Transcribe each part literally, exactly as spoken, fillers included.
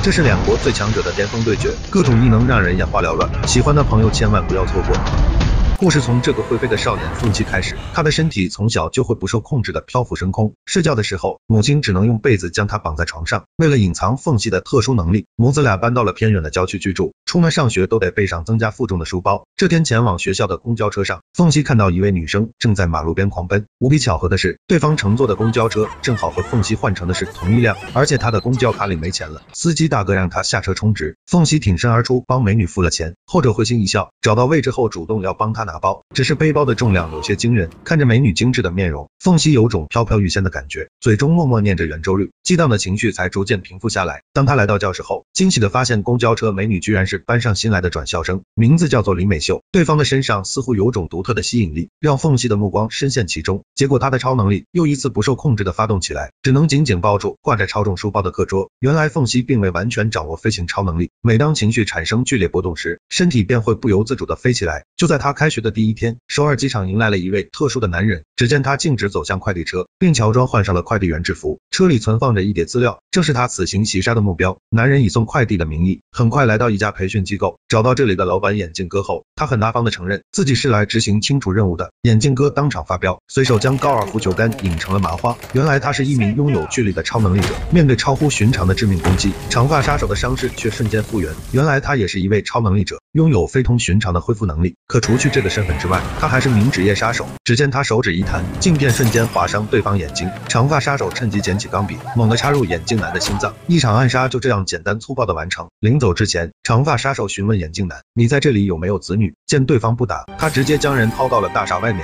这是两国最强者的巅峰对决，各种异能让人眼花缭乱，喜欢的朋友千万不要错过。故事从这个会飞的少年凤七开始，他的身体从小就会不受控制的漂浮升空，睡觉的时候，母亲只能用被子将他绑在床上。为了隐藏凤七的特殊能力，母子俩搬到了偏远的郊区居住，出门上学都得背上增加负重的书包。这天前往学校的公交车上，凤七看到一位女生正在马路边狂奔，无比巧合的是，对方乘坐的公交车正好和凤七换乘的是同一辆，而且他的公交卡里没钱了，司机大哥让他下车充值。凤七挺身而出，帮美女付了钱，后者会心一笑，找到位置后主动要帮她拿包，只是背包的重量有些惊人，看着美女精致的面容，凤七有种飘飘欲仙的感觉，嘴中默默念着圆周率，激荡的情绪才逐渐平复下来。当他来到教室后，惊喜的发现公交车美女居然是班上新来的转校生，名字叫做林美秀，对方的身上似乎有种独特的吸引力，让凤七的目光深陷其中。结果她的超能力又一次不受控制的发动起来，只能紧紧抱住挂着超重书包的课桌。原来凤七并未完全掌握飞行超能力，每当情绪产生剧烈波动时，身体便会不由自主的飞起来。就在她开学的第一天，首尔机场迎来了一位特殊的男人，只见他径直走向快递车，并乔装换上了快递员制服，车里存放着一叠资料，正是他此行袭杀的目标。男人以送快递的名义，很快来到一家培训机构，找到这里的老板眼镜哥后，他很大方的承认自己是来执行清除任务的。眼镜哥当场发飙，随手将高尔夫球杆引成了麻花。原来他是一名拥有巨力的超能力者，面对超乎寻常的致命攻击，长发杀手的伤势却瞬间复原。原来他也是一位超能力者，拥有非同寻常的恢复能力。可除去这个身份之外，他还是名职业杀手。只见他手指一弹，镜片瞬间划伤对方眼睛，长发杀手趁机捡起钢笔，猛地插入眼镜男的心脏，一场暗杀就这样简单粗暴的完成。临走之前，长发杀手询问眼镜男：“你在这里有没有子女？”见对方不答，他直接将人抛到了大厦外面。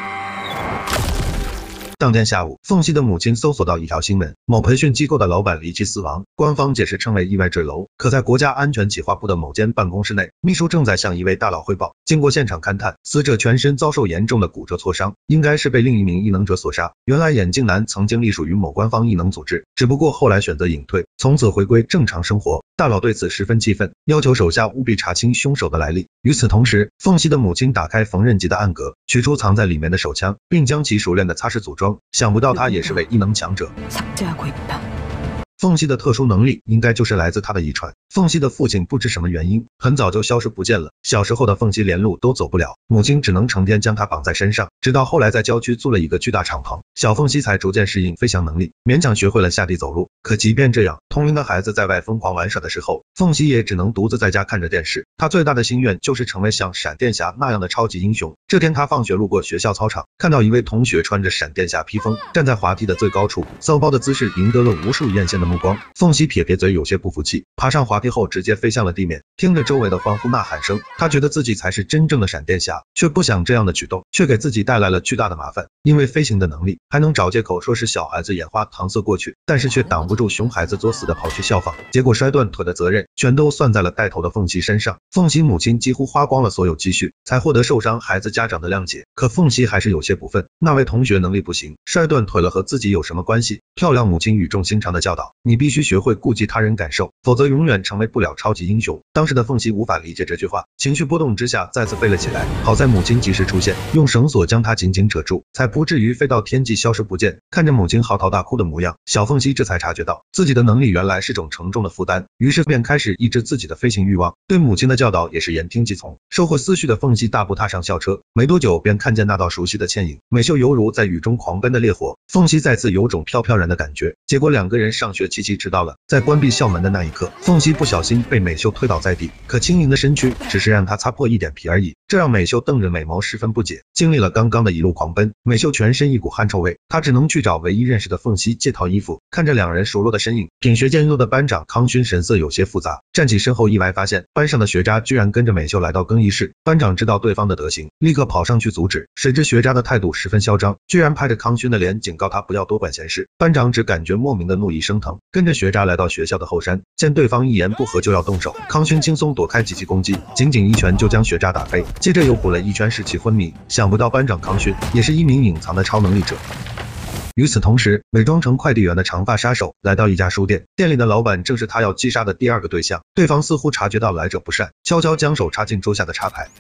当天下午，凤七的母亲搜索到一条新闻，某培训机构的老板离奇死亡，官方解释称为意外坠楼。可在国家安全企划部的某间办公室内，秘书正在向一位大佬汇报，经过现场勘探，死者全身遭受严重的骨折挫伤，应该是被另一名异能者所杀。原来眼镜男曾经隶属于某官方异能组织，只不过后来选择隐退，从此回归正常生活。大佬对此十分气愤，要求手下务必查清凶手的来历。与此同时，凤七的母亲打开缝纫机的暗格，取出藏在里面的手枪，并将其熟练的擦拭组装。想不到他也是位异能强者。凤七的特殊能力应该就是来自他的遗传。凤七的父亲不知什么原因，很早就消失不见了。小时候的凤七连路都走不了，母亲只能成天将她绑在身上，直到后来在郊区租了一个巨大敞篷，小凤七才逐渐适应飞翔能力，勉强学会了下地走路。可即便这样，同龄的孩子在外疯狂玩耍的时候，凤七也只能独自在家看着电视。她最大的心愿就是成为像闪电侠那样的超级英雄。这天她放学路过学校操场，看到一位同学穿着闪电侠披风，站在滑梯的最高处，骚包的姿势赢得了无数艳羡的目光。凤七撇撇嘴，有些不服气，爬上滑梯后直接飞向了地面。听着周围的欢呼呐喊声，他觉得自己才是真正的闪电侠，却不想这样的举动却给自己带来了巨大的麻烦。因为飞行的能力，还能找借口说是小孩子眼花搪塞过去，但是却挡不住熊孩子作死的跑去效仿，结果摔断腿的责任全都算在了带头的凤七身上。凤七母亲几乎花光了所有积蓄，才获得受伤孩子家长的谅解。可凤七还是有些不忿，那位同学能力不行，摔断腿了和自己有什么关系？漂亮母亲语重心长的教导：你必须学会顾及他人感受，否则永远成为不了超级英雄。当时的凤七无法理解这句话，情绪波动之下再次飞了起来。好在母亲及时出现，用绳索将她紧紧扯住，才不至于飞到天际消失不见。看着母亲嚎啕大哭的模样，小凤七这才察觉到自己的能力原来是种沉重的负担，于是便开始抑制自己的飞行欲望，对母亲的教导也是言听计从。收获思绪的凤七大步踏上校车，没多久便看见那道熟悉的倩影，美秀犹如在雨中狂奔的烈火。凤七再次有种飘飘然的感觉。结果两个人上学期期迟到了，在关闭校门的那一刻，凤七不小心被美秀推倒在地，可轻盈的身躯只是让她擦破一点皮而已，这让美秀瞪着美眸十分不解。经历了刚刚的一路狂奔，美秀全身一股汗臭味，她只能去找唯一认识的凤七借套衣服。看着两人熟络的身影，品学兼优的班长康勋神色有些复杂，站起身后意外发现班上的学渣居然跟着美秀来到更衣室。班长知道对方的德行，立刻跑上去阻止，谁知学渣的态度十分嚣张，居然拍着康勋的脸警告他不要多管闲事。班长只感觉莫名的怒意升腾，跟着学渣来到学校的后山，见对方一言不合就要动手，康勋轻松躲开几记攻击，仅仅一拳就将学渣打飞，接着又补了一拳使其昏迷。想不到班长康勋也是一名隐藏的超能力者。与此同时，伪装成快递员的长发杀手来到一家书店，店里的老板正是他要击杀的第二个对象。对方似乎察觉到来者不善，悄悄将手插进桌下的插排。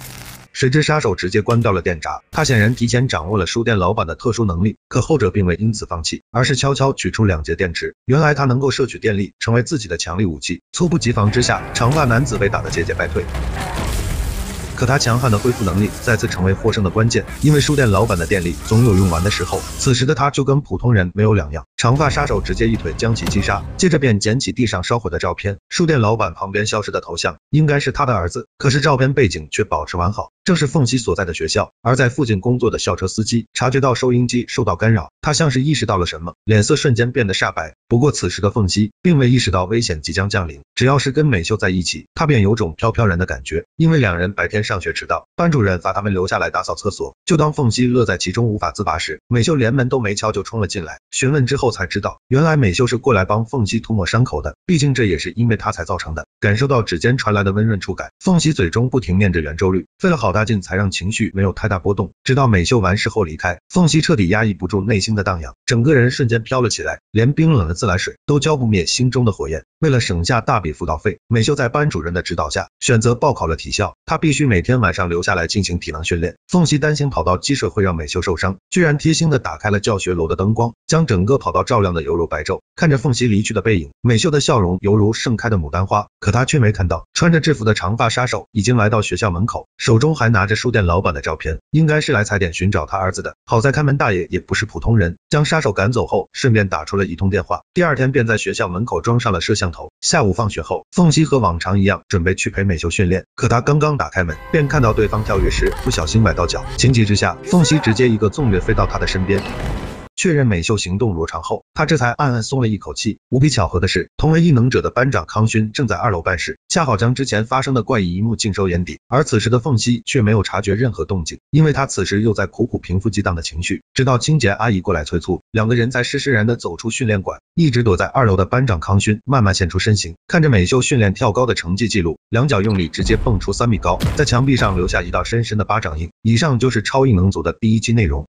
谁知杀手直接关掉了电闸。他显然提前掌握了书店老板的特殊能力，可后者并未因此放弃，而是悄悄取出两节电池。原来他能够摄取电力，成为自己的强力武器。猝不及防之下，长发男子被打得节节败退。可他强悍的恢复能力再次成为获胜的关键，因为书店老板的电力总有用完的时候。此时的他就跟普通人没有两样，长发杀手直接一腿将其击杀，接着便捡起地上烧毁的照片。书店老板旁边消失的头像应该是他的儿子，可是照片背景却保持完好，正是凤熙所在的学校。而在附近工作的校车司机察觉到收音机受到干扰，他像是意识到了什么，脸色瞬间变得煞白。不过此时的凤熙并未意识到危险即将降临，只要是跟美秀在一起，他便有种飘飘然的感觉。因为两人白天上学迟到，班主任罚他们留下来打扫厕所，就当凤熙乐在其中无法自拔时，美秀连门都没敲就冲了进来。询问之后才知道，原来美秀是过来帮凤熙涂抹伤口的，毕竟这也是因为他才造成的。感受到指尖传来的温润触感，凤熙嘴中不停念着圆周率，费了好大劲才让情绪没有太大波动。直到美秀完事后离开，凤熙彻底压抑不住内心的荡漾，整个人瞬间飘了起来，连冰冷的自来水都浇不灭心中的火焰。为了省下大笔辅导费，美秀在班主任的指导下选择报考了体校，她必须每天晚上留下来进行体能训练。凤熙担心跑道积水会让美秀受伤，居然贴心的打开了教学楼的灯光，将整个跑道照亮的犹如白昼。看着凤熙离去的背影，美秀的笑容犹如盛开的牡丹花，可她却没看到穿着制服的长发杀手已经来到学校门口，手中还拿着书店老板的照片，应该是来踩点寻找他儿子的。好在看门大爷也不是普通人，将杀手赶走后，顺便打出了一通电话。第二天便在学校门口装上了摄像头。下午放学后，凤熙和往常一样准备去陪美秀训练，可他刚刚打开门，便看到对方跳跃时不小心崴到脚，情急之下，凤熙直接一个纵跃飞到他的身边。确认美秀行动如常后，他这才暗暗松了一口气。无比巧合的是，同为异能者的班长康勋正在二楼办事，恰好将之前发生的怪异一幕尽收眼底。而此时的凤熙却没有察觉任何动静，因为他此时又在苦苦平复激荡的情绪。直到清洁阿姨过来催促，两个人才施施然的走出训练馆。一直躲在二楼的班长康勋慢慢现出身形，看着美秀训练跳高的成绩记录，两脚用力直接蹦出三米高，在墙壁上留下一道深深的巴掌印。以上就是超异能组的第一期内容。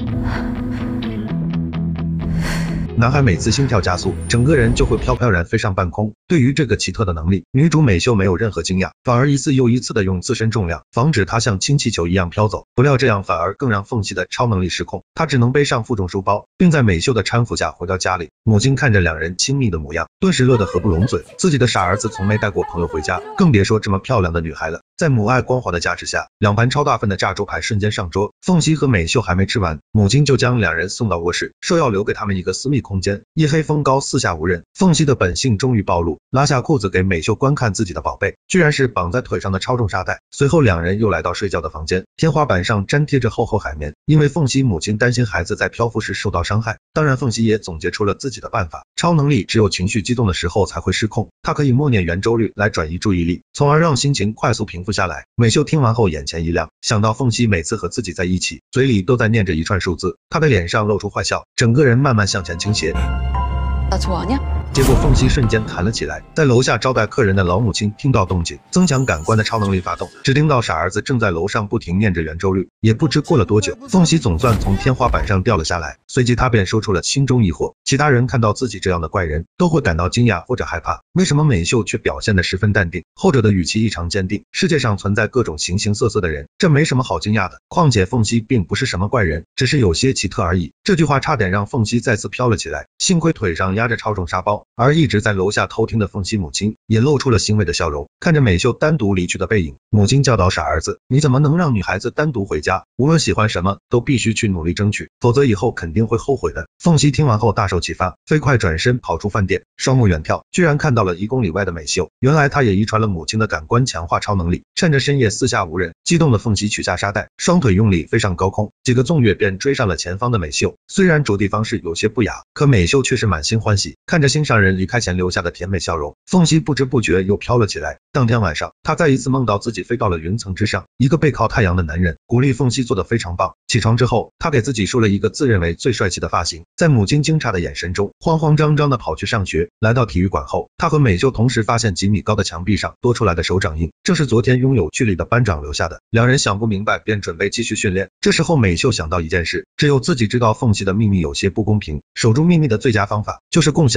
男孩每次心跳加速，整个人就会飘飘然飞上半空。对于这个奇特的能力，女主美秀没有任何惊讶，反而一次又一次的用自身重量防止她像氢气球一样飘走。不料这样反而更让凤熙的超能力失控，她只能背上负重书包，并在美秀的搀扶下回到家里。母亲看着两人亲密的模样，顿时乐得合不拢嘴。自己的傻儿子从没带过朋友回家，更别说这么漂亮的女孩了。在母爱光环的加持下，两盘超大份的炸猪排瞬间上桌。凤熙和美秀还没吃完，母亲就将两人送到卧室，说要留给他们一个私密空间。夜黑风高，四下无人，凤熙的本性终于暴露，拉下裤子给美秀观看自己的宝贝，居然是绑在腿上的超重沙袋。随后两人又来到睡觉的房间，天花板上粘贴着厚厚海绵，因为凤熙母亲担心孩子在漂浮时受到伤害，当然凤熙也总结出了自己的办法。超能力只有情绪激动的时候才会失控，她可以默念圆周率来转移注意力，从而让心情快速平复下来。美秀听完后眼前一亮，想到凤熙每次和自己在一起，嘴里都在念着一串数字，她的脸上露出坏笑，整个人慢慢向前倾斜。结果凤熙瞬间弹了起来，在楼下招待客人的老母亲听到动静，增强感官的超能力发动，只听到傻儿子正在楼上不停念着圆周率。也不知过了多久，凤熙总算从天花板上掉了下来，随即他便说出了心中疑惑。其他人看到自己这样的怪人，都会感到惊讶或者害怕，为什么美秀却表现得十分淡定？后者的语气异常坚定。世界上存在各种形形色色的人，这没什么好惊讶的。况且凤熙并不是什么怪人，只是有些奇特而已。这句话差点让凤熙再次飘了起来，幸亏腿上压着超重沙包。而一直在楼下偷听的凤熙母亲也露出了欣慰的笑容，看着美秀单独离去的背影，母亲教导傻儿子，你怎么能让女孩子单独回家？无论喜欢什么都必须去努力争取，否则以后肯定会后悔的。凤熙听完后大受启发，飞快转身跑出饭店，双目远眺，居然看到了一公里外的美秀。原来他也遗传了母亲的感官强化超能力，趁着深夜四下无人，激动的凤熙取下沙袋，双腿用力飞上高空，几个纵跃便追上了前方的美秀。虽然着地方式有些不雅，可美秀却是满心欢喜，看着心上人离开前留下的甜美笑容，凤熙不知不觉又飘了起来。当天晚上，她再一次梦到自己飞到了云层之上，一个背靠太阳的男人鼓励凤熙做得非常棒。起床之后，她给自己梳了一个自认为最帅气的发型，在母亲惊诧的眼神中，慌慌张张的跑去上学。来到体育馆后，她和美秀同时发现几米高的墙壁上多出来的手掌印，这是昨天拥有距离的班长留下的。两人想不明白，便准备继续训练。这时候美秀想到一件事，只有自己知道凤熙的秘密有些不公平，守住秘密的最佳方法就是共享彼此的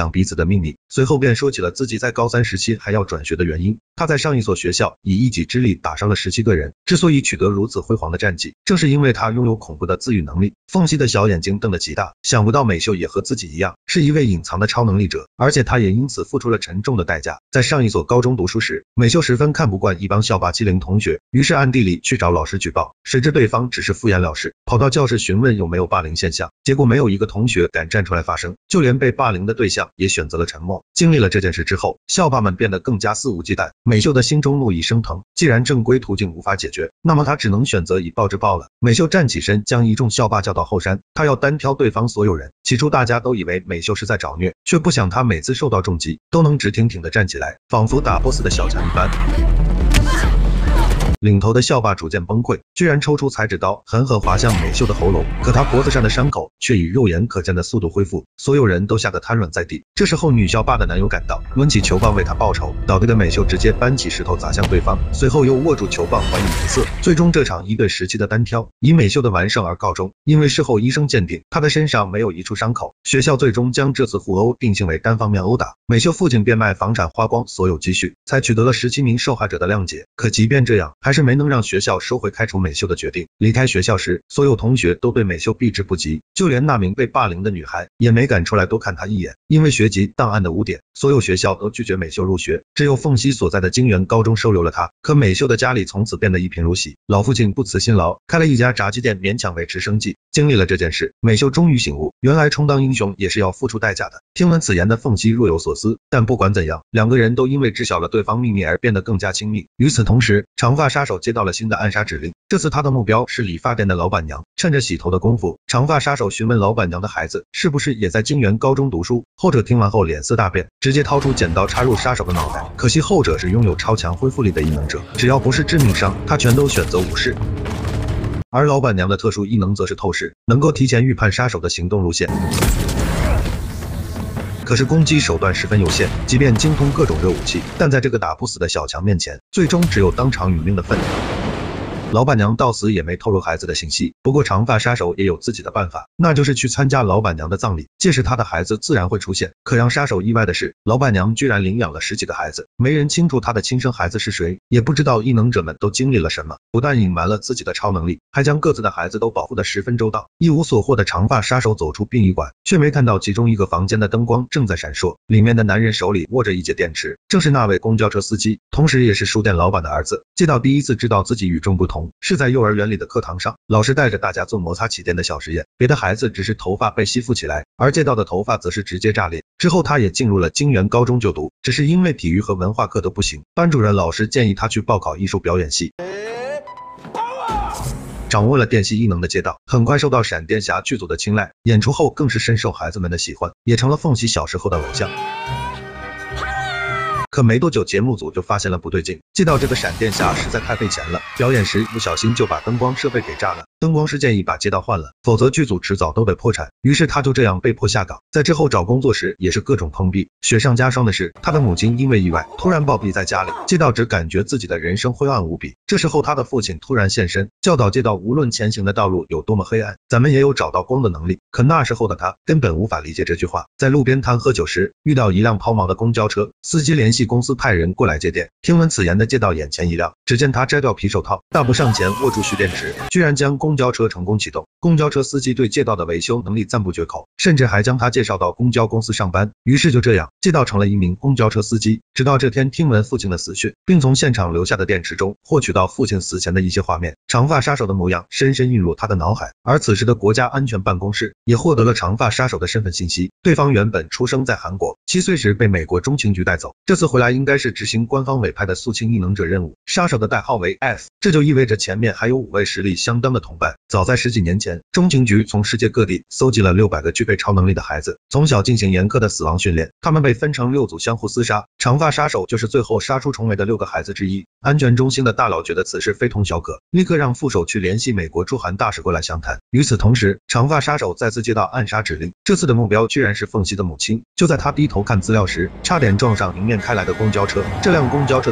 秘密，随后便说起了自己在高三时期还要转学的原因。他在上一所学校以一己之力打伤了十七个人，之所以取得如此辉煌的战绩，正是因为他拥有恐怖的自愈能力。凤熙的小眼睛瞪得极大，想不到美秀也和自己一样，是一位隐藏的超能力者，而且他也因此付出了沉重的代价。在上一所高中读书时，美秀十分看不惯一帮校霸欺凌同学，于是暗地里去找老师举报，谁知对方只是敷衍了事，跑到教室询问有没有霸凌现象，结果没有一个同学敢站出来发声，就连被霸凌的对象也选择了沉默。经历了这件事之后，校霸们变得更加肆无忌惮，美秀的心中怒意升腾，既然正规途径无法解决，那么他只能选择以暴制暴了。美秀站起身，将一众校霸叫到后山，他要单挑对方所有人。起初大家都以为美秀是在找虐，却不想他每次受到重击都能直挺挺的站起来，仿佛打不死的小强一般。领头的校霸逐渐崩溃，居然抽出裁纸刀狠狠划向美秀的喉咙，可他脖子上的伤口却以肉眼可见的速度恢复，所有人都吓得瘫软在地。这时候女校霸的男友赶到，抡起球棒为他报仇，倒地的美秀直接搬起石头砸向对方，随后又握住球棒还以颜色。最终这场一对十七的单挑以美秀的完胜而告终。因为事后医生鉴定她的身上没有一处伤口，学校最终将这次互殴定性为单方面殴打。美秀父亲变卖房产花光所有积蓄，才取得了十七名受害者的谅解。可即便这样，还是没能让学校收回开除美秀的决定。离开学校时，所有同学都对美秀避之不及，就连那名被霸凌的女孩也没敢出来多看她一眼。因为学籍档案的污点，所有学校都拒绝美秀入学，只有凤熙所在的金源高中收留了她。可美秀的家里从此变得一贫如洗，老父亲不辞辛劳开了一家炸鸡店，勉强维持生计。经历了这件事，美秀终于醒悟，原来充当英雄也是要付出代价的。听闻此言的凤熙若有所思，但不管怎样，两个人都因为知晓了对方秘密而变得更加亲密。与此同时，长发杀手接到了新的暗杀指令，这次他的目标是理发店的老板娘。趁着洗头的功夫，长发杀手询问老板娘的孩子是不是也在金源高中读书，后者听完后脸色大变，直接掏出剪刀插入杀手的脑袋。可惜后者是拥有超强恢复力的异能者，只要不是致命伤，他全都选择无视。而老板娘的特殊异能则是透视，能够提前预判杀手的行动路线。可是攻击手段十分有限，即便精通各种热武器，但在这个打不死的小强面前，最终只有当场殒命的份。老板娘到死也没透露孩子的信息，不过长发杀手也有自己的办法，那就是去参加老板娘的葬礼，届时他的孩子自然会出现。可让杀手意外的是，老板娘居然领养了十几个孩子，没人清楚他的亲生孩子是谁，也不知道异能者们都经历了什么，不但隐瞒了自己的超能力，还将各自的孩子都保护得十分周到。一无所获的长发杀手走出殡仪馆，却没看到其中一个房间的灯光正在闪烁，里面的男人手里握着一节电池，正是那位公交车司机，同时也是书店老板的儿子。接到第一次知道自己与众不同，是在幼儿园里的课堂上，老师带着大家做摩擦起电的小实验，别的孩子只是头发被吸附起来，而借到的头发则是直接炸裂。之后他也进入了金源高中就读，只是因为体育和文化课都不行，班主任老师建议他去报考艺术表演系。掌握了电系异能的街道，很快受到闪电侠剧组的青睐，演出后更是深受孩子们的喜欢，也成了凤喜小时候的偶像。可没多久，节目组就发现了不对劲，接到这个闪电侠实在太费钱了，表演时不小心就把灯光设备给炸了。灯光师建议把街道换了，否则剧组迟早都得破产。于是他就这样被迫下岗。在之后找工作时也是各种碰壁，雪上加霜的是，他的母亲因为意外突然暴毙在家里，街道只感觉自己的人生灰暗无比。这时候他的父亲突然现身，教导街道无论前行的道路有多么黑暗，咱们也有找到光的能力。可那时候的他根本无法理解这句话。在路边摊喝酒时，遇到一辆抛锚的公交车，司机联系公司派人过来接电。听闻此言的街道眼前一亮，只见他摘掉皮手套，大步上前握住蓄电池，居然将公交车成功启动。公交车司机对街道的维修能力赞不绝口，甚至还将他介绍到公交公司上班。于是就这样，街道成了一名公交车司机。直到这天听闻父亲的死讯，并从现场留下的电池中获取到父亲死前的一些画面，长发杀手的模样深深印入他的脑海。而此时的国家安全办公室也获得了长发杀手的身份信息，对方原本出生在韩国，七岁时被美国中情局带走，这次回来应该是执行官方委派的肃清异能者任务。杀手的代号为 F， 这就意味着前面还有五位实力相当的同伴。早在十几年前，中情局从世界各地搜集了六百个具备超能力的孩子，从小进行严苛的死亡训练，他们被分成六组相互厮杀，长发杀手就是最后杀出重围的六个孩子之一。安全中心的大佬觉得此事非同小可，立刻让副手去联系美国驻韩大使过来详谈。与此同时，长发杀手再次接到暗杀指令，这次的目标居然是凤熙的母亲。就在他低头看资料时，差点撞上迎面开来的公交车，这辆公交车的司机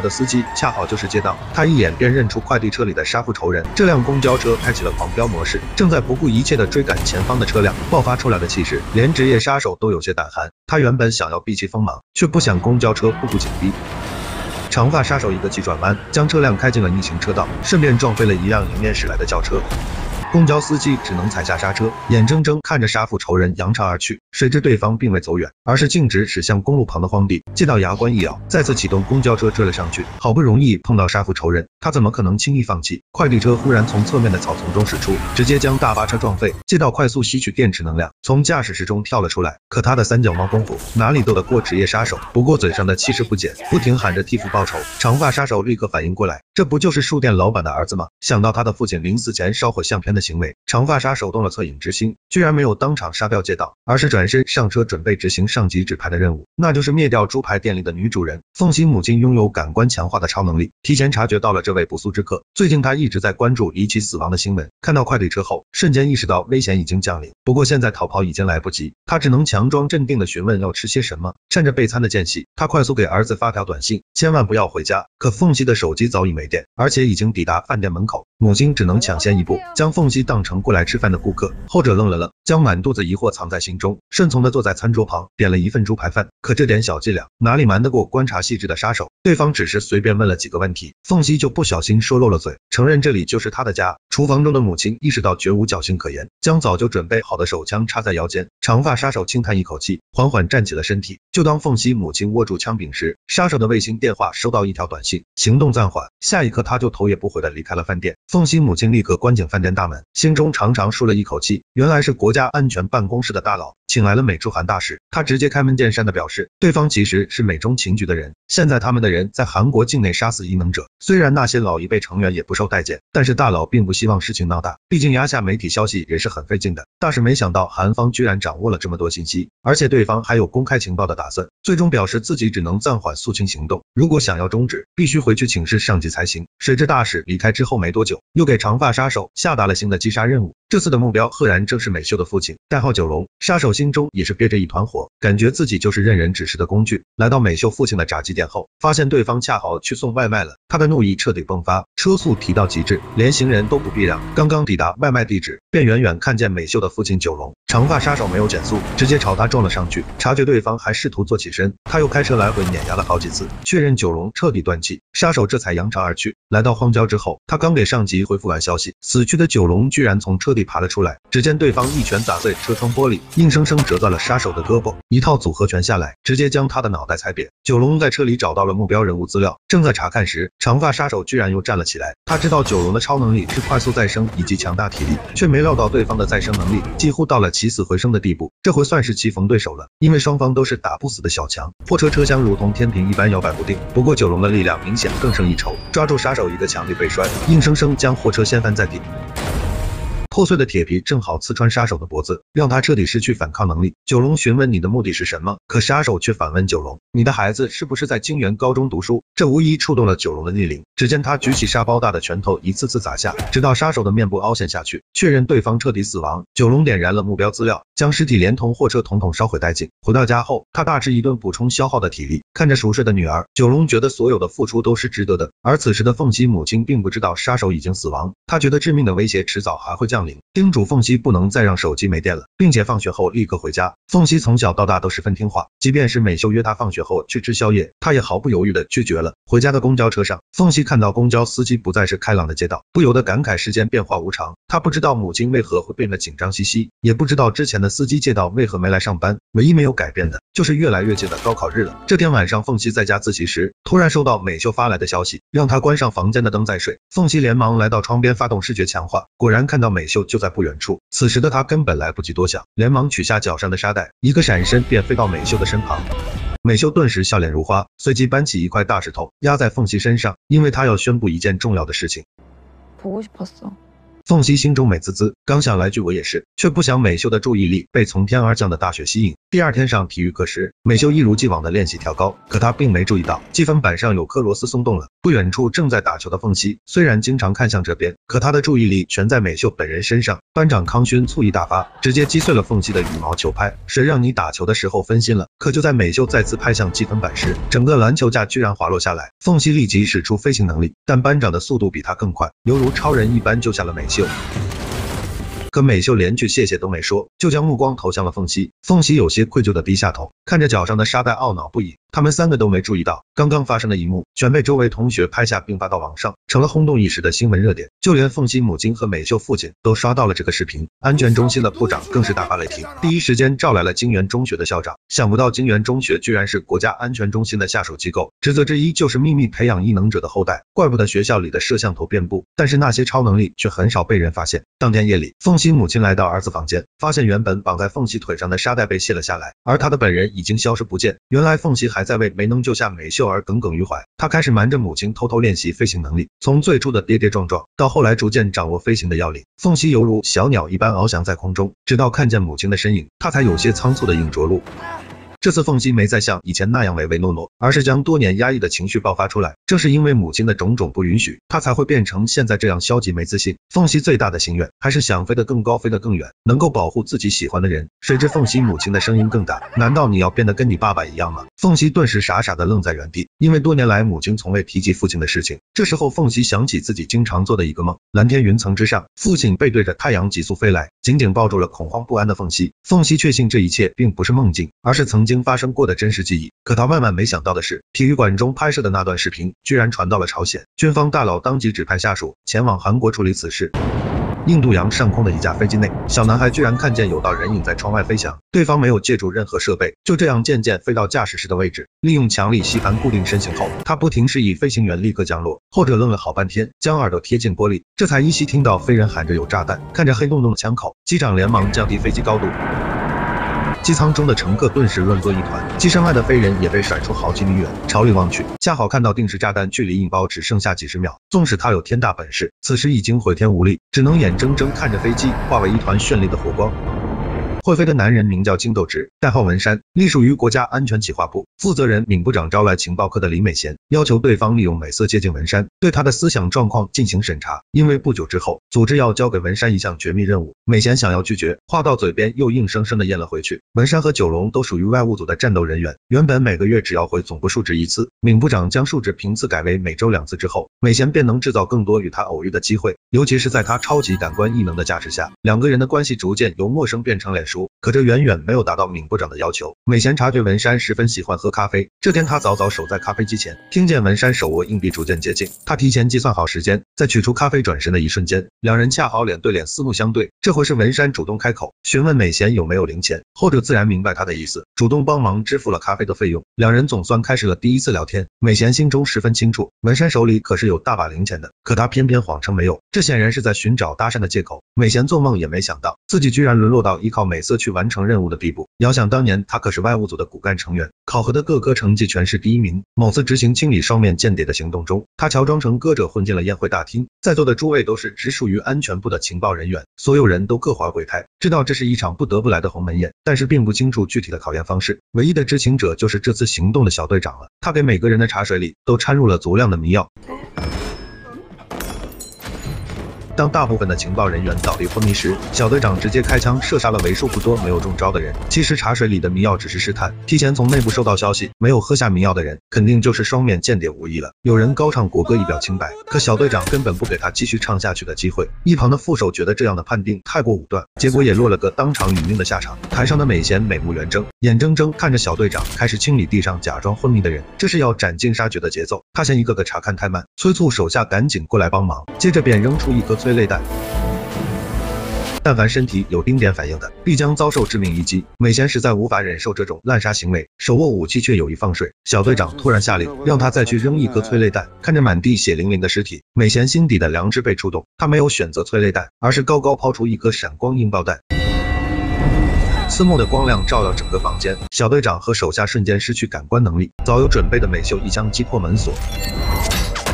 恰好就是街道，他一眼便认出快递车里的杀父仇人。这辆公交车开启了狂飙模式，正在不顾一切地追赶前方的车辆，爆发出来的气势，连职业杀手都有些胆寒。他原本想要避其锋芒，却不想公交车步步紧逼。长发杀手一个急转弯，将车辆开进了逆行车道，顺便撞飞了一辆迎面驶来的轿车。公交司机只能踩下刹车，眼睁睁看着杀父仇人扬长而去。谁知对方并未走远，而是径直驶向公路旁的荒地，见到牙关一咬，再次启动公交车追了上去。好不容易碰到杀父仇人，他怎么可能轻易放弃？快递车忽然从侧面的草丛中驶出，直接将大巴车撞废。街道快速吸取电池能量，从驾驶室中跳了出来。可他的三脚猫功夫哪里斗得过职业杀手？不过嘴上的气势不减，不停喊着替父报仇。长发杀手立刻反应过来，这不就是书店老板的儿子吗？想到他的父亲临死前烧毁相片的行为，长发杀手动了恻隐之心，居然没有当场杀掉街道，而是转身上车准备执行上级指派的任务，那就是灭掉猪排店里的女主人。凤熙母亲拥有感官强化的超能力，提前察觉到了这位不速之客。最近她一直在关注离奇死亡的新闻，看到快递车后，瞬间意识到危险已经降临。不过现在逃跑已经来不及，她只能强装镇定的询问要吃些什么。趁着备餐的间隙，她快速给儿子发条短信，千万不要回家。可凤熙的手机早已没电，而且已经抵达饭店门口，母亲只能抢先一步，将凤熙当成过来吃饭的顾客。后者愣了愣，将满肚子疑惑藏在心中，顺从的坐在餐桌旁，点了一份猪排饭。可这点小伎俩，哪里瞒得过观察细致的杀手？对方只是随便问了几个问题，凤熙就不小心说漏了嘴，承认这里就是他的家。厨房中的母亲意识到绝无侥幸可言，将早就准备好的手枪插在腰间。长发杀手轻叹一口气，缓缓站起了身体。就当凤熙母亲握住枪柄时，杀手的卫星电话收到一条短信，行动暂缓。下一刻他就头也不回地离开了饭店。凤熙母亲立刻关紧饭店大门，心中长长舒了一口气，原来是国家安全办公室的大佬请来了美驻韩大使。他直接开门见山地表示，对方其实是美中情局的人，现在他们的人在韩国境内杀死异能者。虽然那些老一辈成员也不受待见，但是大佬并不希望事情闹大，毕竟压下媒体消息也是很费劲的。大使没想到韩方居然掌握了这么多信息，而且对方还有公开情报的打算，最终表示自己只能暂缓肃清行动，如果想要终止，必须回去请示上级才行。谁知大使离开之后没多久，又给长发杀手下达了新的击杀任务，这次的目标赫然正是美秀的父亲，代号九龙。杀手心中也是憋着一团火，感觉自己就是任人指使的工具。来到美秀父亲的炸鸡店后，发现对方恰好去送外卖了，他的怒意彻底迸发，车速提到极致，连行人都不避让。刚刚抵达外卖地址，便远远看见美秀的父亲九龙。长发杀手没有减速，直接朝他撞了上去。察觉对方还试图坐起身，他又开车来回碾压了好几次，确认九龙彻底断气，杀手这才扬长而去。来到荒郊之后，他刚给上级回复完消息，死去的九龙居然从车底爬了出来。只见对方一拳打碎车窗玻璃，硬生生折断了杀手的胳膊，一套组合拳下来，直接将他的脑袋踩扁。九龙在车里找到了目标人物资料，正在查看时，长发杀手居然又站了起来。他知道九龙的超能力是快速再生以及强大体力，却没料到对方的再生能力几乎到了起死回生的地步。这回算是棋逢对手了，因为双方都是打不死的小强，货车车厢如同天平一般摇摆不定。不过九龙的力量明显更胜一筹，抓住杀手一个强力背摔，硬生生将货车掀翻在地。破碎的铁皮正好刺穿杀手的脖子，让他彻底失去反抗能力。九龙询问你的目的是什么，可杀手却反问九龙，你的孩子是不是在京原高中读书？这无疑触动了九龙的逆鳞。只见他举起沙包大的拳头一次次砸下，直到杀手的面部凹陷下去，确认对方彻底死亡。九龙点燃了目标资料，将尸体连同货车统统烧毁殆尽。回到家后，他大吃一顿补充消耗的体力，看着熟睡的女儿，九龙觉得所有的付出都是值得的。而此时的凤熙母亲并不知道杀手已经死亡，她觉得致命的威胁迟早还会降临，叮嘱凤熙不能再让手机没电了，并且放学后立刻回家。凤熙从小到大都十分听话，即便是美秀约她放学后去吃宵夜，她也毫不犹豫地拒绝了。回家的公交车上，凤熙看到公交司机不再是开朗的街道，不由得感慨世间变化无常。她不知道母亲为何会变得紧张兮兮，也不知道之前的司机借道为何没来上班，唯一没有改变的就是越来越近的高考日了。这天晚上，凤熙在家自习时，突然收到美秀发来的消息，让她关上房间的灯再睡。凤熙连忙来到窗边发动视觉强化，果然看到美秀就在不远处。此时的她根本来不及多想，连忙取下脚上的沙袋，一个闪身便飞到美秀的身旁。美秀顿时笑脸如花，随即搬起一块大石头压在凤熙身上，因为她要宣布一件重要的事情。 보고 싶었어。 凤熙心中美滋滋，刚想来句我也是，却不想美秀的注意力被从天而降的大雪吸引， 第二天上体育课时，美秀一如既往的练习跳高，可她并没注意到积分板上有颗螺丝松动了。不远处正在打球的凤熙，虽然经常看向这边，可她的注意力全在美秀本人身上。班长康勋醋意大发，直接击碎了凤熙的羽毛球拍。谁让你打球的时候分心了？可就在美秀再次拍向积分板时，整个篮球架居然滑落下来。凤熙立即使出飞行能力，但班长的速度比她更快，犹如超人一般救下了美秀。可美秀连句谢谢都没说，就将目光投向了凤熙。凤熙有些愧疚的低下头，看着脚上的沙袋懊恼不已。他们三个都没注意到，刚刚发生的一幕全被周围同学拍下并发到网上，成了轰动一时的新闻热点。就连凤熙母亲和美秀父亲都刷到了这个视频。安全中心的部长更是大发雷霆，第一时间召来了金源中学的校长。想不到金源中学居然是国家安全中心的下属机构，职责之一就是秘密培养异能者的后代。怪不得学校里的摄像头遍布，但是那些超能力却很少被人发现。当天夜里，凤熙母亲来到儿子房间，发现原本绑在凤熙腿上的沙袋被卸了下来，而他的本人已经消失不见。原来凤熙还在为没能救下美秀而耿耿于怀，他开始瞒着母亲偷偷练习飞行能力，从最初的跌跌撞撞，到后来逐渐掌握飞行的要领。凤熙犹如小鸟一般翱翔在空中，直到看见母亲的身影，他才有些仓促的硬着陆。这次凤熙没再像以前那样唯唯诺诺，而是将多年压抑的情绪爆发出来。正是因为母亲的种种不允许，他才会变成现在这样消极没自信。凤熙最大的心愿还是想飞得更高，飞得更远，能够保护自己喜欢的人。谁知凤熙母亲的声音更大，难道你要变得跟你爸爸一样吗？凤熙顿时傻傻的愣在原地，因为多年来母亲从未提及父亲的事情。这时候凤熙想起自己经常做的一个梦，蓝天云层之上，父亲背对着太阳急速飞来，紧紧抱住了恐慌不安的凤熙。凤熙确信这一切并不是梦境，而是曾经发生过的真实记忆。可他万万没想到的是，体育馆中拍摄的那段视频居然传到了朝鲜，军方大佬当即指派下属前往韩国处理此事。印度洋上空的一架飞机内，小男孩居然看见有道人影在窗外飞翔，对方没有借助任何设备，就这样渐渐飞到驾驶室的位置，利用强力吸盘固定身形后，他不停示意飞行员立刻降落。后者愣了好半天，将耳朵贴近玻璃，这才依稀听到飞人喊着有炸弹。看着黑洞洞的枪口，机长连忙降低飞机高度。机舱中的乘客顿时乱作一团，机身外的飞人也被甩出好几米远，朝里望去，恰好看到定时炸弹距离引爆只剩下几十秒。纵使他有天大本事，此时已经回天无力，只能眼睁睁看着飞机化为一团绚丽的火光。会飞的男人名叫金斗直，代号文山，隶属于国家安全企划部，负责人闵部长招来情报科的李美贤，要求对方利用美色接近文山，对他的思想状况进行审查。因为不久之后，组织要交给文山一项绝密任务，美贤想要拒绝，话到嘴边又硬生生的咽了回去。文山和九龙都属于外务组的战斗人员，原本每个月只要回总部述职一次，闵部长将述职频次改为每周两次之后，美贤便能制造更多与他偶遇的机会，尤其是在他超级感官异能的加持下，两个人的关系逐渐由陌生变成脸熟。可这远远没有达到闵部长的要求。美贤察觉文山十分喜欢喝咖啡，这天他早早守在咖啡机前，听见文山手握硬币逐渐接近，他提前计算好时间，在取出咖啡转身的一瞬间，两人恰好脸对脸，四目相对。这回是文山主动开口询问美贤有没有零钱，后者自然明白他的意思，主动帮忙支付了咖啡的费用。两人总算开始了第一次聊天。美贤心中十分清楚，文山手里可是有大把零钱的，可他偏偏谎称没有，这显然是在寻找搭讪的借口。美贤做梦也没想到，自己居然沦落到依靠美色去完成任务的地步。遥想当年，他可是外务组的骨干成员，考核的各科成绩全是第一名。某次执行清理双面间谍的行动中，他乔装成歌者混进了宴会大厅，在座的诸位都是直属于安全部的情报人员，所有人都各怀鬼胎，知道这是一场不得不来的鸿门宴，但是并不清楚具体的考验方式。唯一的知情者就是这次行动的小队长了，他给每个人的茶水里都掺入了足量的迷药。当大部分的情报人员倒地昏迷时，小队长直接开枪射杀了为数不多没有中招的人。其实茶水里的迷药只是试探，提前从内部收到消息，没有喝下迷药的人肯定就是双面间谍无疑了。有人高唱国歌以表清白，可小队长根本不给他继续唱下去的机会。一旁的副手觉得这样的判定太过武断，结果也落了个当场殒命的下场。台上的美贤美目圆睁，眼睁睁看着小队长开始清理地上假装昏迷的人，这是要斩尽杀绝的节奏。他先一个个查看太慢，催促手下赶紧过来帮忙，接着便扔出一颗催泪弹。但凡身体有丁点反应的，必将遭受致命一击。美贤实在无法忍受这种滥杀行为，手握武器却有意放水。小队长突然下令，让他再去扔一颗催泪弹。看着满地血淋淋的尸体，美贤心底的良知被触动，他没有选择催泪弹，而是高高抛出一颗闪光引爆弹。刺目的光亮照耀整个房间，小队长和手下瞬间失去感官能力。早有准备的美秀一枪击破门锁。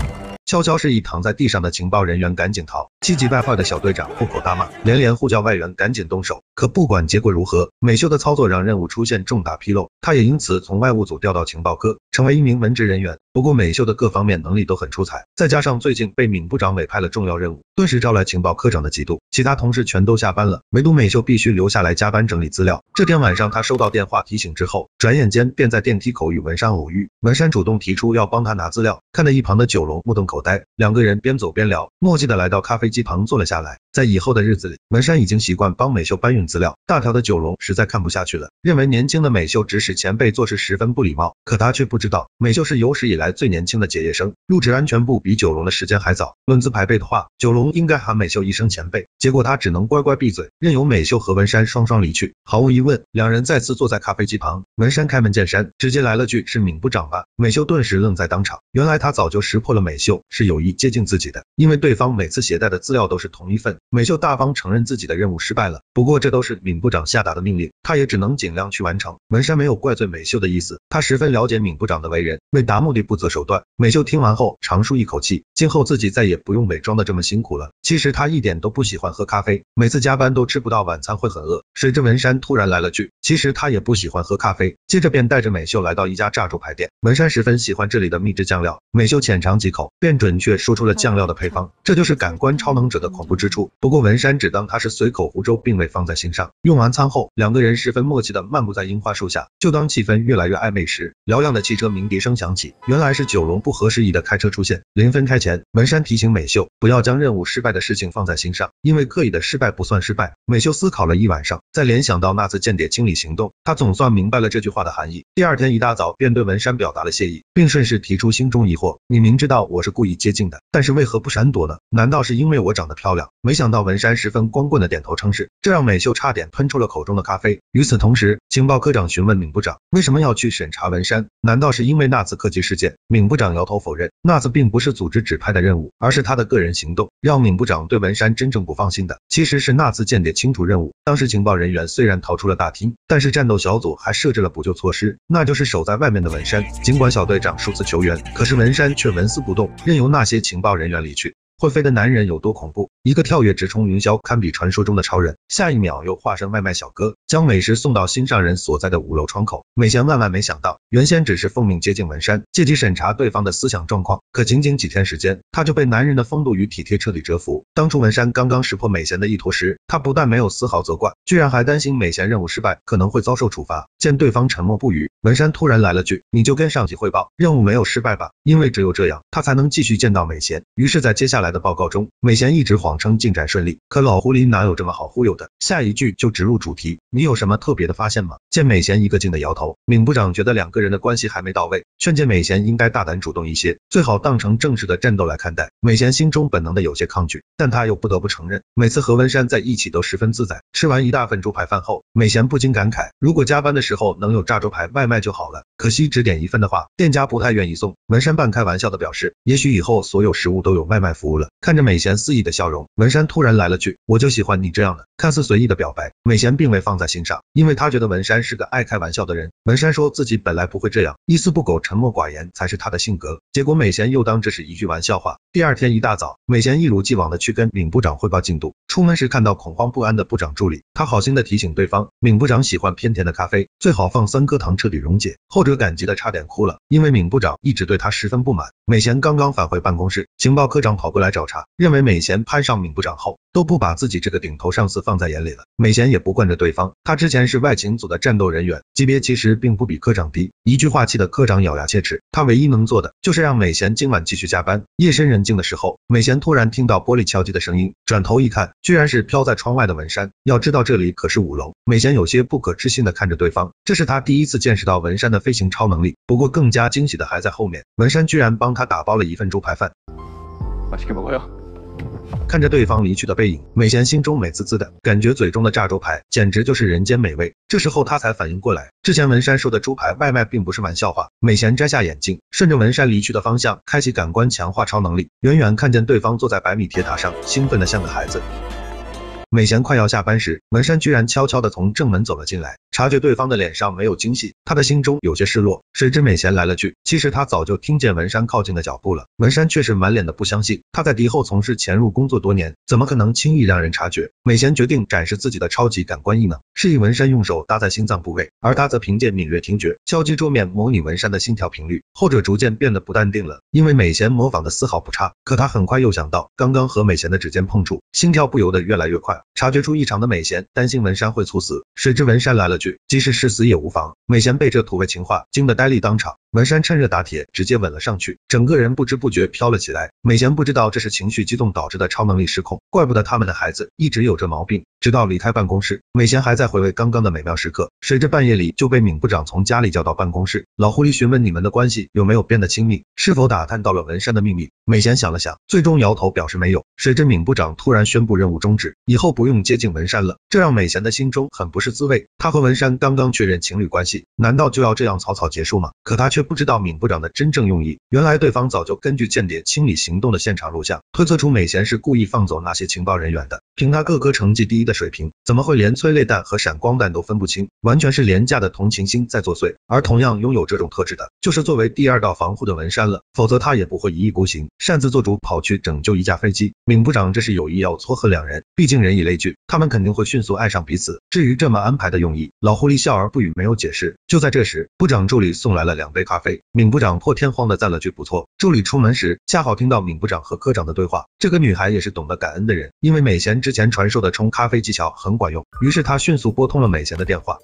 悄悄示意躺在地上的情报人员赶紧逃。气急败坏的小队长破口大骂，连连呼叫外援赶紧动手。可不管结果如何，美秀的操作让任务出现重大纰漏，他也因此从外务组调到情报科，成为一名文职人员。不过美秀的各方面能力都很出彩，再加上最近被闵部长委派了重要任务，顿时招来情报科长的嫉妒。其他同事全都下班了，唯独美秀必须留下来加班整理资料。这天晚上，他收到电话提醒之后，转眼间便在电梯口与文山偶遇。文山主动提出要帮他拿资料，看得一旁的九龙目瞪口呆。两个人边走边聊，默契的来到咖啡机旁坐了下来。在以后的日子里，文山已经习惯帮美秀搬运资料，大条的九龙实在看不下去了，认为年轻的美秀指使前辈做事十分不礼貌。可他却不知道，美秀是有史以来最年轻的结业生，入职安全部比九龙的时间还早。论资排辈的话，九龙应该喊美秀一声前辈，结果他只能乖乖闭嘴，任由美秀和文山双双离去。毫无疑问，两人再次坐在咖啡机旁，文山开门见山，直接来了句是闵部长吧。美秀顿时愣在当场，原来他早就识破了美秀是有意接近自己的，因为对方每次携带的资料都是同一份。美秀大方承认自己的任务失败了，不过这都是闵部长下达的命令，他也只能尽量去完成。文山没有怪罪美秀的意思，他十分了解闵部长的为人，为达目的不择手段。美秀听完后长舒一口气，今后自己再也不用伪装的这么辛苦了。其实他一点都不喜欢喝咖啡，每次加班都吃不到晚餐会很饿。谁知文山突然来了句，其实他也不喜欢喝咖啡，接着便带着美秀来到一家炸猪排店。文山十分喜欢这里的秘制酱料，美秀浅尝几口，便准确说出了酱料的配方，这就是感官超能者的恐怖之处。不过文山只当他是随口胡诌，并未放在心上。用完餐后，两个人十分默契的漫步在樱花树下，就当气氛越来越暧昧时，嘹亮的汽车鸣笛声响起，原来是九龙不合时宜的开车出现。临分开前，文山提醒美秀不要将任务失败的事情放在心上，因为刻意的失败不算失败。美秀思考了一晚上，再联想到那次间谍清理行动，她总算明白了这句话的含义。第二天一大早便对文山表达了谢意，并顺势提出心中疑惑，你明知道我是故意接近的，但是为何不闪躲呢？难道是因为我长得漂亮？没想到文山十分光棍的点头称是，这让美秀差点喷出了口中的咖啡。与此同时，情报科长询问闵部长为什么要去审查文山，难道是因为那次客机事件？闵部长摇头否认，那次并不是组织指派的任务，而是他的个人行动。让闵部长对文山真正不放心的，其实是那次间谍清除任务。当时情报人员虽然逃出了大厅，但是战斗小组还设置了补救措施，那就是守在外面的文山。尽管小队长数次求援，可是文山却纹丝不动，任由那些情报人员离去。会飞的男人有多恐怖？一个跳跃直冲云霄，堪比传说中的超人，下一秒又化身外卖小哥，将美食送到心上人所在的五楼窗口。美贤万万没想到，原先只是奉命接近文山，借机审查对方的思想状况，可仅仅几天时间，他就被男人的风度与体贴彻底折服。当初文山刚刚识破美贤的意图时，他不但没有丝毫责怪，居然还担心美贤任务失败可能会遭受处罚。见对方沉默不语，文山突然来了句，你就跟上级汇报，任务没有失败吧，因为只有这样，他才能继续见到美贤。于是在接下来的报告中，美贤一直谎称进展顺利，可老狐狸哪有这么好忽悠的，下一句就直入主题，你有什么特别的发现吗？见美贤一个劲的摇头，闵部长觉得两个人的关系还没到位，劝诫美贤应该大胆主动一些，最好当成正式的战斗来看待。美贤心中本能的有些抗拒，但他又不得不承认，每次和文山在一起都十分自在。吃完一大份猪排饭后，美贤不禁感慨，如果加班的时候能有炸猪排外卖就好了，可惜只点一份的话，店家不太愿意送。文山半开玩笑的表示，也许以后所有食物都有外卖服务了。看着美贤肆意的笑容，文山突然来了句，我就喜欢你这样的。看似随意的表白，美贤并未放在心上，因为他觉得文山是个爱开玩笑的人。文山说自己本来不会这样，一丝不苟沉默寡言才是他的性格，结果美贤又当这是一句玩笑话。第二天一大早，美贤一如既往的去跟闵部长汇报进度，出门时看到恐慌不安的部长助理，他好心的提醒对方，闵部长喜欢偏甜的咖啡，最好放三颗糖彻底溶解。后者感激的差点哭了，因为闵部长一直对他十分不满。美贤刚刚返回办公室，情报科长跑过来找茬，认为美贤攀上闵部长后都不把自己这个顶头上司放在眼里了。美贤也不惯着对方，他之前是外勤组的战斗人员，级别其实并不比科长低。一句话气得科长咬牙切齿，他唯一能做的就是让美贤今晚继续加班。夜深人静的时候，美贤突然听到玻璃敲击的声音，转头一看，居然是飘在窗外的文山。要知道这里可是五楼，美贤有些不可置信的看着对方，这是他第一次见识到文山的飞行超能力。不过更加惊喜的还在后面，文山居然帮他打包了一份猪排饭。看着对方离去的背影，美贤心中美滋滋的，感觉嘴中的炸猪排简直就是人间美味。这时候他才反应过来，之前文山说的猪排外卖并不是玩笑话。美贤摘下眼镜，顺着文山离去的方向开启感官强化超能力，远远看见对方坐在百米铁塔上，兴奋的像个孩子。 美贤快要下班时，文山居然悄悄地从正门走了进来，察觉对方的脸上没有惊喜，他的心中有些失落。谁知美贤来了句，其实他早就听见文山靠近的脚步了。文山却是满脸的不相信，他在敌后从事潜入工作多年，怎么可能轻易让人察觉？美贤决定展示自己的超级感官异能，示意文山用手搭在心脏部位，而他则凭借敏锐听觉敲击桌面模拟文山的心跳频率。后者逐渐变得不淡定了，因为美贤模仿的丝毫不差。可他很快又想到，刚刚和美贤的指尖碰触，心跳不由得越来越快。察觉出异常的美贤担心文山会猝死，谁知文山来了句，即使是死也无妨。美贤被这土味情话惊得呆立当场。文山趁热打铁，直接吻了上去，整个人不知不觉飘了起来。美贤不知道这是情绪激动导致的超能力失控，怪不得他们的孩子一直有这毛病。直到离开办公室，美贤还在回味刚刚的美妙时刻，谁知半夜里就被闵部长从家里叫到办公室。老狐狸询问你们的关系有没有变得亲密，是否打探到了文山的秘密。美贤想了想，最终摇头表示没有。谁知闵部长突然宣布任务终止，以后不用接近文山了，这让美贤的心中很不是滋味。他和文山刚刚确认情侣关系，难道就要这样草草结束吗？可他却不知道闵部长的真正用意，原来对方早就根据间谍清理行动的现场录像，推测出美贤是故意放走那些情报人员的。凭他各科成绩第一的水平，怎么会连催泪弹和闪光弹都分不清？完全是廉价的同情心在作祟。而同样拥有这种特质的，就是作为第二道防护的文山了，否则他也不会一意孤行，擅自做主跑去拯救一架飞机。闵部长这是有意要撮合两人，毕竟人以类聚，他们肯定会迅速爱上彼此。至于这么安排的用意，老狐狸笑而不语，没有解释。就在这时，部长助理送来了两杯咖啡，闵部长破天荒的赞了句不错。助理出门时，恰好听到闵部长和科长的对话。这个女孩也是懂得感恩的人，因为美贤之前传授的冲咖啡技巧很管用，于是她迅速拨通了美贤的电话。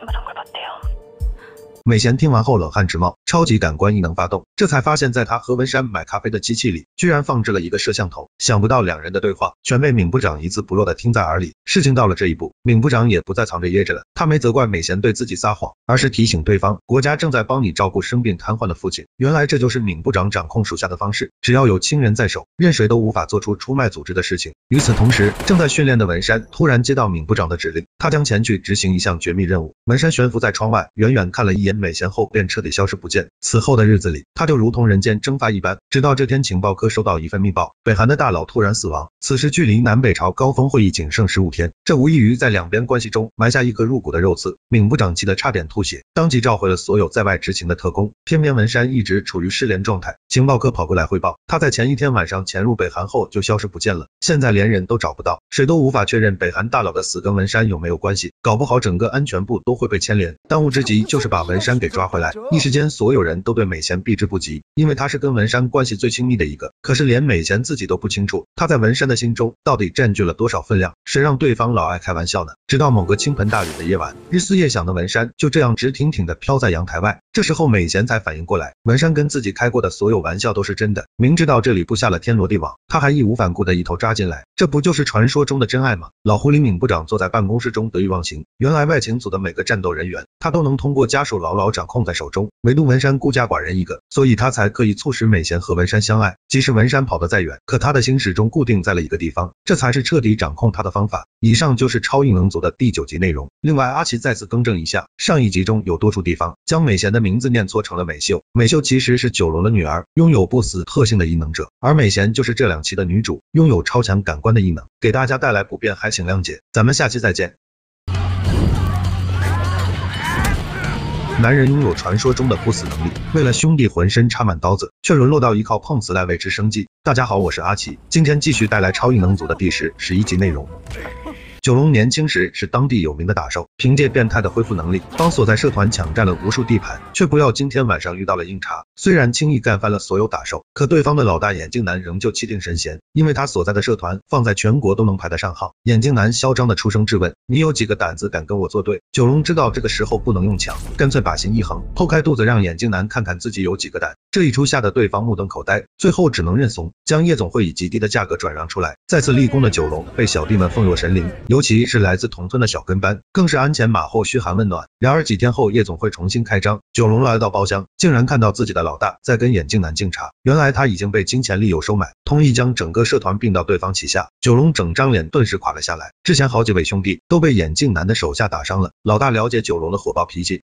美贤听完后冷汗直冒，超级感官异能发动，这才发现在他和文山买咖啡的机器里居然放置了一个摄像头，想不到两人的对话全被闵部长一字不漏的听在耳里。事情到了这一步，闵部长也不再藏着掖着了，他没责怪美贤对自己撒谎，而是提醒对方国家正在帮你照顾生病瘫痪的父亲。原来这就是闵部长掌控属下的方式，只要有亲人在手，任谁都无法做出出卖组织的事情。与此同时，正在训练的文山突然接到闵部长的指令，他将前去执行一项绝密任务。文山悬浮在窗外，远远看了一眼美贤后便彻底消失不见。此后的日子里，他就如同人间蒸发一般。直到这天，情报科收到一份密报，北韩的大佬突然死亡。此时距离南北朝高峰会议仅剩十五天，这无异于在两边关系中埋下一颗入骨的肉刺。闵部长气得差点吐血，当即召回了所有在外执勤的特工。偏偏文山一直处于失联状态，情报科跑过来汇报，他在前一天晚上潜入北韩后就消失不见了，现在连人都找不到，谁都无法确认北韩大佬的死跟文山有没有关系，搞不好整个安全部都会被牵连。当务之急就是把文山给抓回来。一时间所有人都对美贤避之不及，因为他是跟文山关系最亲密的一个，可是连美贤自己都不清楚他在文山的心中到底占据了多少分量，谁让对方老爱开玩笑呢？直到某个倾盆大雨的夜晚，日思夜想的文山就这样直挺挺的飘在阳台外，这时候美贤才反应过来，文山跟自己开过的所有玩笑都是真的，明知道这里布下了天罗地网，他还义无反顾的一头扎进来，这不就是传说中的真爱吗？老狐狸闵部长坐在办公室中得意忘形，原来外勤组的每个战斗人员他都能通过家属牢牢掌控在手中，唯独文山孤家寡人一个，所以他才刻意促使美贤和文山相爱。即使文山跑得再远，可他的心始终固定在了一个地方，这才是彻底掌控他的方法。以上就是超异能组的第九集内容。另外阿奇再次更正一下，上一集中有多处地方将美贤的名字念错成了美秀，美秀其实是九龙的女儿，拥有不死特性的异能者，而美贤就是这两期的女主，拥有超强感官的异能，给大家带来不便还请谅解，咱们下期再见。男人拥有传说中的不死能力，为了兄弟浑身插满刀子，却沦落到依靠碰瓷来维持生计。大家好，我是阿奇，今天继续带来超异能组的第十、十一集内容。九龙年轻时是当地有名的打手，凭借变态的恢复能力，帮所在社团抢占了无数地盘，却不料今天晚上遇到了硬茬。虽然轻易干翻了所有打手，可对方的老大眼镜男仍旧气定神闲，因为他所在的社团放在全国都能排得上号。眼镜男嚣张的出声质问：你有几个胆子敢跟我作对？九龙知道这个时候不能用抢，干脆把心一横，剖开肚子让眼镜男看看自己有几个胆。这一出吓得对方目瞪口呆，最后只能认怂，将夜总会以极低的价格转让出来。再次立功的九龙被小弟们奉若神灵，尤其是来自同村的小跟班，更是鞍前马后嘘寒问暖。然而几天后夜总会重新开张，九龙来到包厢，竟然看到自己的老大在跟眼镜男敬茶，原来他已经被金钱利诱收买，同意将整个社团并到对方旗下。九龙整张脸顿时垮了下来，之前好几位兄弟都被眼镜男的手下打伤了，老大了解九龙的火爆脾气，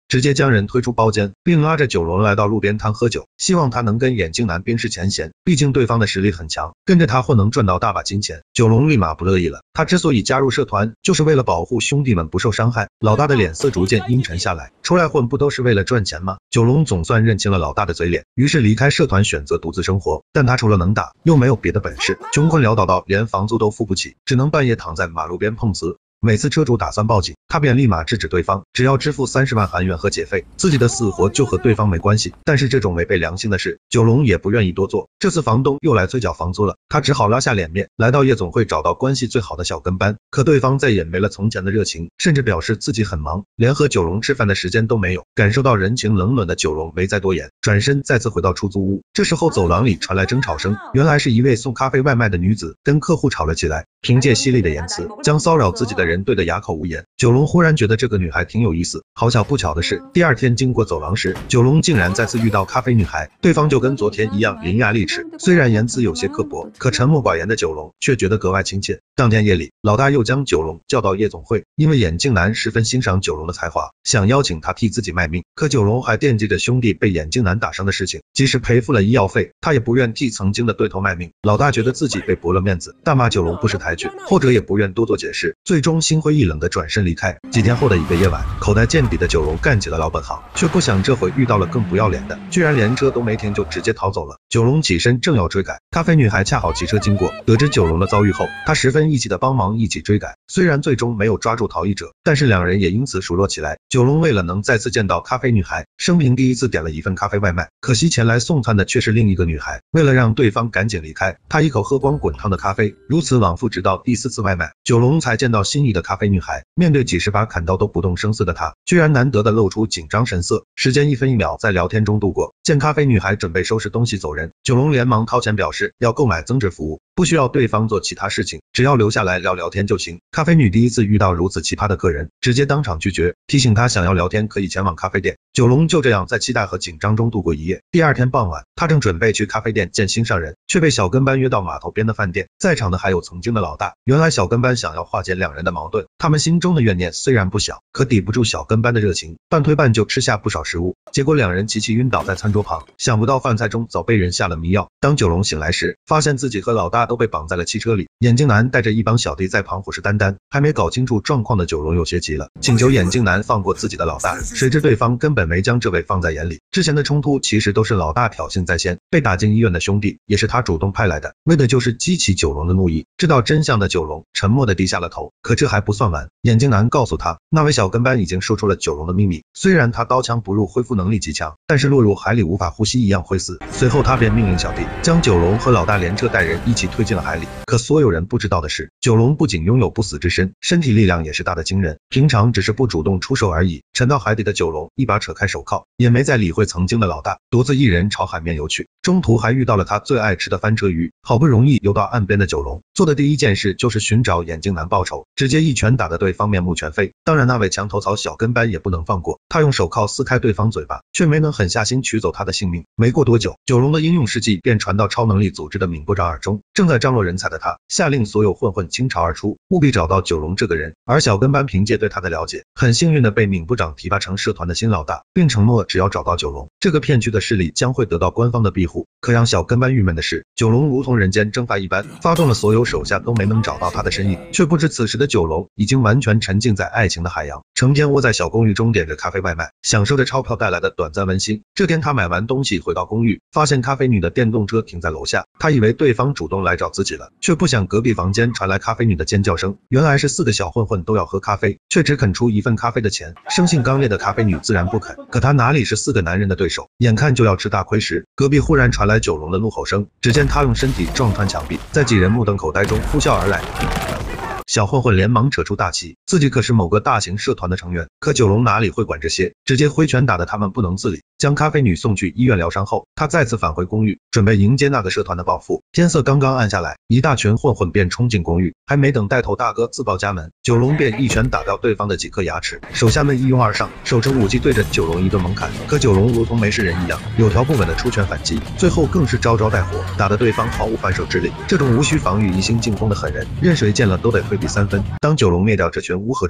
直接将人推出包间，并拉着九龙来到路边摊喝酒，希望他能跟眼镜男冰释前嫌，毕竟对方的实力很强，跟着他混能赚到大把金钱。九龙立马不乐意了，他之所以加入社团，就是为了保护兄弟们不受伤害。老大的脸色逐渐阴沉下来，出来混不都是为了赚钱吗？九龙总算认清了老大的嘴脸，于是离开社团，选择独自生活。但他除了能打，又没有别的本事，穷困潦倒到连房租都付不起，只能半夜躺在马路边碰瓷。每次车主打算报警，他便立马制止对方，只要支付三十万韩元和解费，自己的死活就和对方没关系。但是这种违背良心的事，九龙也不愿意多做。这次房东又来催缴房租了，他只好拉下脸面，来到夜总会找到关系最好的小跟班。可对方再也没了从前的热情，甚至表示自己很忙，连和九龙吃饭的时间都没有。感受到人情冷暖的九龙没再多言，转身再次回到出租屋。这时候走廊里传来争吵声，原来是一位送咖啡外卖的女子跟客户吵了起来，凭借犀利的言辞将骚扰自己的人对得哑口无言。九龙忽然觉得这个女孩挺有意思，好巧不巧的是，第二天经过走廊时，九龙竟然再次遇到咖啡女孩，对方就跟昨天一样伶牙俐齿，虽然言辞有些刻薄，可沉默寡言的九龙却觉得格外亲切。当天夜里，老大又将九龙叫到夜总会，因为眼镜男十分欣赏九龙的才华，想邀请他替自己卖命，可九龙还惦记着兄弟被眼镜男打伤的事情，即使赔付了医药费，他也不愿替曾经的对头卖命。老大觉得自己被驳了面子，大骂九龙不识抬举，后者也不愿多做解释，最终心灰意冷的转身离开。几天后的一个夜晚，口袋见底的九龙干起了老本行，却不想这回遇到了更不要脸的，居然连车都没停就直接逃走了。九龙起身正要追赶，咖啡女孩恰好骑车经过，得知九龙的遭遇后，她十分义气的帮忙一起追赶。虽然最终没有抓住逃逸者，但是两人也因此熟络起来。九龙为了能再次见到咖啡女孩，生平第一次点了一份咖啡外卖，可惜前来送餐的却是另一个女孩。为了让对方赶紧离开，他一口喝光滚烫的咖啡，如此往复直到第四次外卖，九龙才见到心仪的咖啡女孩。面对几十把砍刀都不动声色的他，居然难得的露出紧张神色。时间一分一秒在聊天中度过，见咖啡女孩准备收拾东西走人，九龙连忙掏钱表示要购买增值服务，不需要对方做其他事情，只要留下来聊聊天就行。咖啡女第一次遇到如此奇葩的客人，直接当场拒绝，提醒她想要聊天可以前往咖啡店。九龙就这样在期待和紧张中度过一夜。第二天傍晚，他正准备去咖啡店见心上人，却被小跟班约到码头边的饭店，在场的还有曾经的老大。原来小跟班想要化解两人的矛盾，他们心中的怨念虽然不小，可抵不住小跟班的热情，半推半就吃下不少食物，结果两人齐齐晕倒在餐桌旁，想不到饭菜中早被人下了迷药。当九龙醒来时，发现自己和老大都被绑在了汽车里，眼镜男带着一帮小弟在旁虎视眈眈。还没搞清楚状况的九龙有些急了，请求眼镜男放过自己的老大，谁知对方根本没将这位放在眼里。之前的冲突其实都是老大挑衅在先，被打进医院的兄弟也是他主动派来的，为的就是激起九龙的怒意。知道真相的九龙沉默的低下了头。可这还不算完，眼镜男告诉他，那位小跟班已经说出了九龙的秘密，虽然他刀枪不入，恢复能力极强，但是落入海里无法呼吸一样会死。随后他便命令小弟将九龙和老大连车带人一起推进了海里。可所有人不知道的是，九龙不仅拥有不死之身，身体力量也是大的惊人，平常只是不主动出手而已。沉到海底的九龙一把扯开手铐，也没再理会曾经的老大，独自一人朝海面游去。中途还遇到了他最爱吃的翻车鱼，好不容易游到岸边的九龙，做的第一件事就是寻找眼镜男报仇，直接一拳打得对方面目全非。当然那位墙头草小跟班也不能放过，他用手铐撕开对方嘴巴，却没能狠下心取走他的性命。没过多久，九龙的英勇事迹便传到超能力组织的闵部长耳中，正在张罗人才的他下令所有混混倾巢而出，务必找到九龙这个人。而小跟班凭借对他的了解，很幸运的被闵部长提拔成社团的新老大，并承诺只要找到九龙，这个骗局的势力将会得到官方的庇护。可让小跟班郁闷的是，九龙如同人间蒸发一般，发动了所有手下都没能找到他的身影，却不知此时的九龙已经完全沉浸在爱情的海洋，成天窝在小公寓中点着咖啡外卖，享受着钞票带来的短暂温馨。这天他买完东西回到公寓，发现咖啡女的电动车停在楼下，他以为对方主动来找自己了，却不想隔壁房间传来咖啡女的尖叫声。原来是四个小混混都要喝咖啡，却只肯出一份咖啡的钱，生性刚烈的咖啡女自然不肯，可她哪里是四个男人的对手，眼看就要吃大亏时，隔壁忽然传来九龙的怒吼声，只见他用身体撞穿墙壁，在几人目瞪口呆中呼啸而来。小混混连忙扯出大旗，自己可是某个大型社团的成员，可九龙哪里会管这些，直接挥拳打得他们不能自理，将咖啡女送去医院疗伤后，他再次返回公寓，准备迎接那个社团的报复。天色刚刚暗下来，一大群混混便冲进公寓，还没等带头大哥自报家门，九龙便一拳打掉对方的几颗牙齿，手下们一拥而上，手持武器对着九龙一顿猛砍。可九龙如同没事人一样，有条不紊的出拳反击，最后更是招招带火，打得对方毫无还手之力。这种无需防御一心进攻的狠人，任谁见了都得退避三分。当九龙灭掉这群乌合之众后，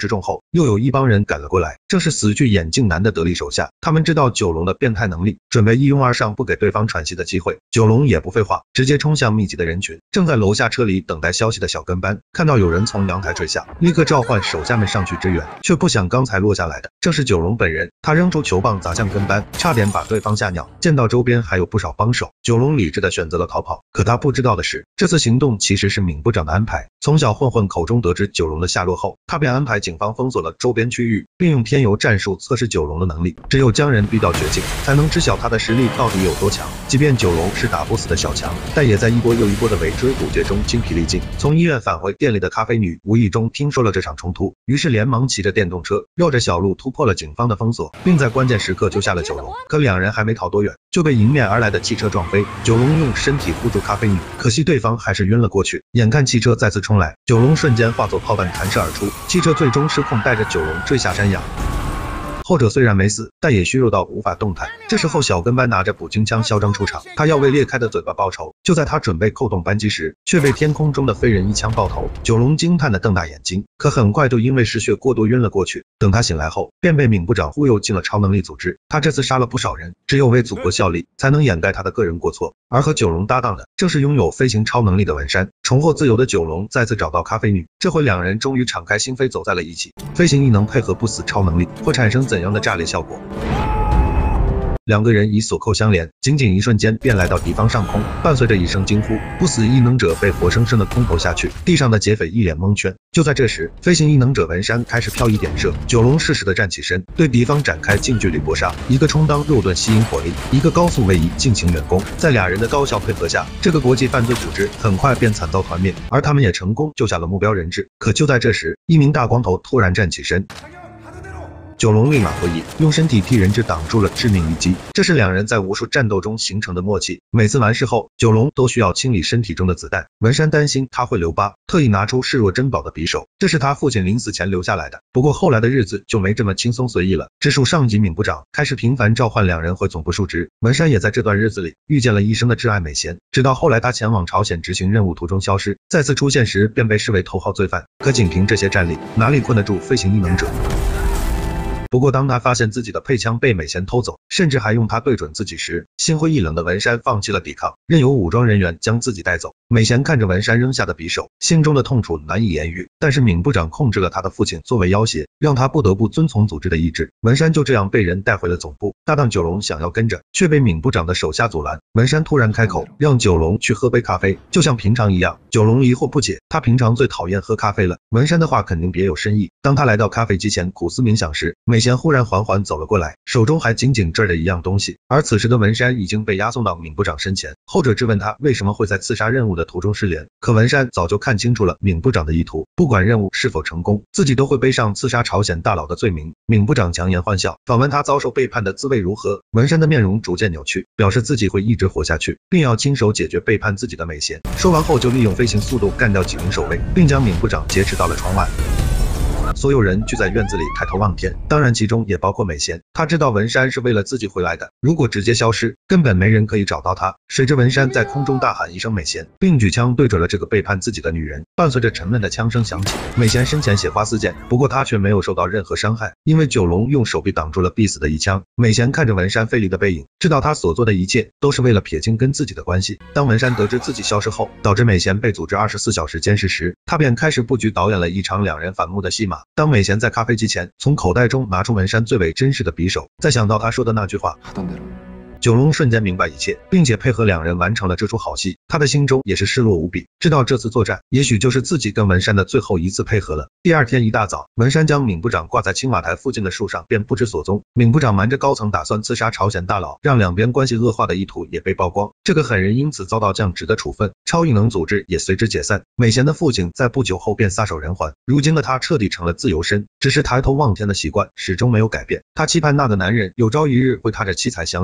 又有一帮人赶了过来，正是死去眼镜男的得力手下。他们知道九龙的变态能力，准备一拥而上，不给对方喘息的机会。九龙也不废话，直接冲向密集的人群。正在楼下车里等待消息的小跟班看到有人从阳台坠下，立刻召唤手下们上去支援，却不想刚才落下来的正是九龙本人。他扔出球棒砸向跟班，差点把对方吓尿。见到周边还有不少帮手，九龙理智的选择了逃跑。可他不知道的是，这次行动其实是闵部长的安排。从小混混口中得知九龙的下落后，他便安排警方封锁了周边区域，并用天游战术测试九龙的能力。只有将人逼到绝境，才能知晓他的实力到底有多强。即便九龙是打不死的小强，但也在一波又一波的围追堵截中精疲力尽。从医院返回店里的咖啡女无意中听说了这场冲突，于是连忙骑着电动车绕着小路突破了警方的封锁，并在关键时刻救下了九龙。可两人还没逃多远，就被迎面而来的汽车撞飞。九龙用身体护住咖啡女，可惜对方还是晕了过去。眼看汽车再次冲来，九龙瞬间化作炮弹弹射而出，汽车最终失控，带着九龙坠下山崖。后者虽然没死，但也虚弱到无法动弹。这时候小跟班拿着补丁枪嚣张出场，他要为裂开的嘴巴报仇。就在他准备扣动扳机时，却被天空中的飞人一枪爆头。九龙惊叹的瞪大眼睛，可很快就因为失血过多晕了过去。等他醒来后，便被闵部长忽悠进了超能力组织。他这次杀了不少人，只有为祖国效力，才能掩盖他的个人过错。而和九龙搭档的，正是拥有飞行超能力的文山。重获自由的九龙再次找到咖啡女，这回两人终于敞开心扉走在了一起。飞行异能配合不死超能力，会产生怎样的炸裂效果？两个人以锁扣相连，仅仅一瞬间便来到敌方上空，伴随着一声惊呼，不死异能者被活生生的空投下去，地上的劫匪一脸蒙圈。就在这时，飞行异能者文山开始漂移点射，九龙适时的站起身，对敌方展开近距离搏杀，一个充当肉盾吸引火力，一个高速位移进行远攻。在俩人的高效配合下，这个国际犯罪组织很快便惨遭团灭，而他们也成功救下了目标人质。可就在这时，一名大光头突然站起身，九龙立马回移，用身体替人质挡住了致命一击。这是两人在无数战斗中形成的默契。每次完事后，九龙都需要清理身体中的子弹。文山担心他会留疤，特意拿出视若珍宝的匕首，这是他父亲临死前留下来的。不过后来的日子就没这么轻松随意了。直属上级闵部长开始频繁召唤两人回总部述职。文山也在这段日子里遇见了一生的挚爱美贤，直到后来他前往朝鲜执行任务途中消失，再次出现时便被视为头号罪犯。可仅凭这些战力，哪里困得住飞行异能者？不过当他发现自己的配枪被美贤偷走，甚至还用它对准自己时，心灰意冷的文山放弃了抵抗，任由武装人员将自己带走。美贤看着文山扔下的匕首，心中的痛楚难以言喻。但是闵部长控制了他的父亲作为要挟，让他不得不遵从组织的意志。文山就这样被人带回了总部。搭档九龙想要跟着，却被闵部长的手下阻拦。文山突然开口，让九龙去喝杯咖啡，就像平常一样。九龙疑惑不解，他平常最讨厌喝咖啡了，文山的话肯定别有深意。当他来到咖啡机前苦思冥想时，美贤忽然缓缓走了过来，手中还紧紧拽着一样东西。而此时的文山已经被押送到闵部长身前，后者质问他为什么会在刺杀任务的途中失联。可文山早就看清楚了闵部长的意图，不管任务是否成功，自己都会背上刺杀朝鲜大佬的罪名。闵部长强颜欢笑，访问他遭受背叛的滋味如何。文山的面容逐渐扭曲，表示自己会一直活下去，并要亲手解决背叛自己的美贤。说完后就利用飞行速度干掉几名守卫，并将闵部长劫持到了窗外。所有人聚在院子里抬头望天，当然其中也包括美贤。他知道文山是为了自己回来的，如果直接消失，根本没人可以找到他。随着文山在空中大喊一声美贤，并举枪对准了这个背叛自己的女人，伴随着沉闷的枪声响起。美贤身前血花四溅，不过他却没有受到任何伤害，因为九龙用手臂挡住了必死的一枪。美贤看着文山飞离的背影，知道他所做的一切都是为了撇清跟自己的关系。当文山得知自己消失后，导致美贤被组织二十四小时监视时，他便开始布局导演了一场两人反目的戏码。当美贤在咖啡机前从口袋中拿出文山最为真实的匕首，再想到他说的那句话，九龙瞬间明白一切，并且配合两人完成了这出好戏。他的心中也是失落无比，知道这次作战也许就是自己跟文山的最后一次配合了。第二天一大早，文山将闵部长挂在青瓦台附近的树上，便不知所踪。闵部长瞒着高层打算刺杀朝鲜大佬，让两边关系恶化的意图也被曝光，这个狠人因此遭到降职的处分，超异能组织也随之解散。美贤的父亲在不久后便撒手人寰，如今的他彻底成了自由身，只是抬头望天的习惯始终没有改变。他期盼那个男人有朝一日会踏着七彩祥云回来见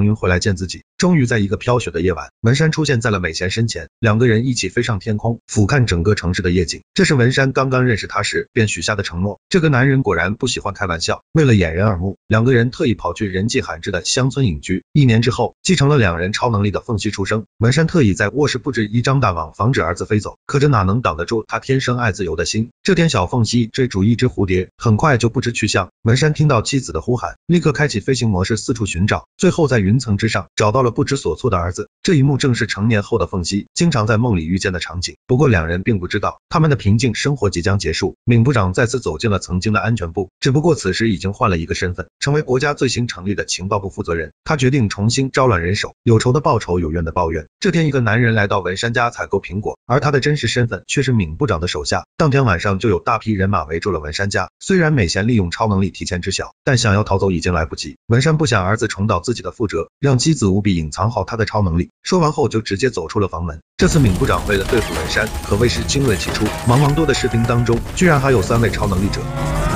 见自己。终于在一个飘雪的夜晚，文山出现在了美贤身前，两个人一起飞上天空，俯瞰整个城市的夜景。这是文山刚刚认识他时便许下的承诺。这个男人果然不喜欢开玩笑，为了掩人耳目，两个人特意跑去人迹罕至的乡村隐居。一年之后，继承了两人超能力的凤熙出生，文山特意在卧室布置一张大网，防止儿子飞走，可这哪能挡得住他天生爱自由的心。这天，小凤熙追逐一只蝴蝶，很快就不知去向。文山听到妻子的呼喊，立刻开启飞行模式，四处寻找，最后在云层之上找到了不知所措的儿子。这一幕正是成年后的凤熙经常在梦里遇见的场景。不过两人并不知道，他们的平静生活即将结束。闵部长再次走进了曾经的安全部，只不过此时已经换了一个身份，成为国家最新成立的情报部负责人。他决定重新招揽人手，有仇的报仇，有怨的报怨。这天，一个男人来到文山家采购苹果，而他的真实身份却是闵部长的手下。当天晚上就有大批人马围住了文山家。虽然美贤利用超能力提前知晓，但想要逃走已经来不及。文山不想儿子重蹈自己的覆辙，让妻子务必隐藏好他的超能力。说完后就直接走出了房门。这次闵部长为了对付文山，可谓是精锐齐出。茫茫多的士兵当中，居然还有三位超能力者。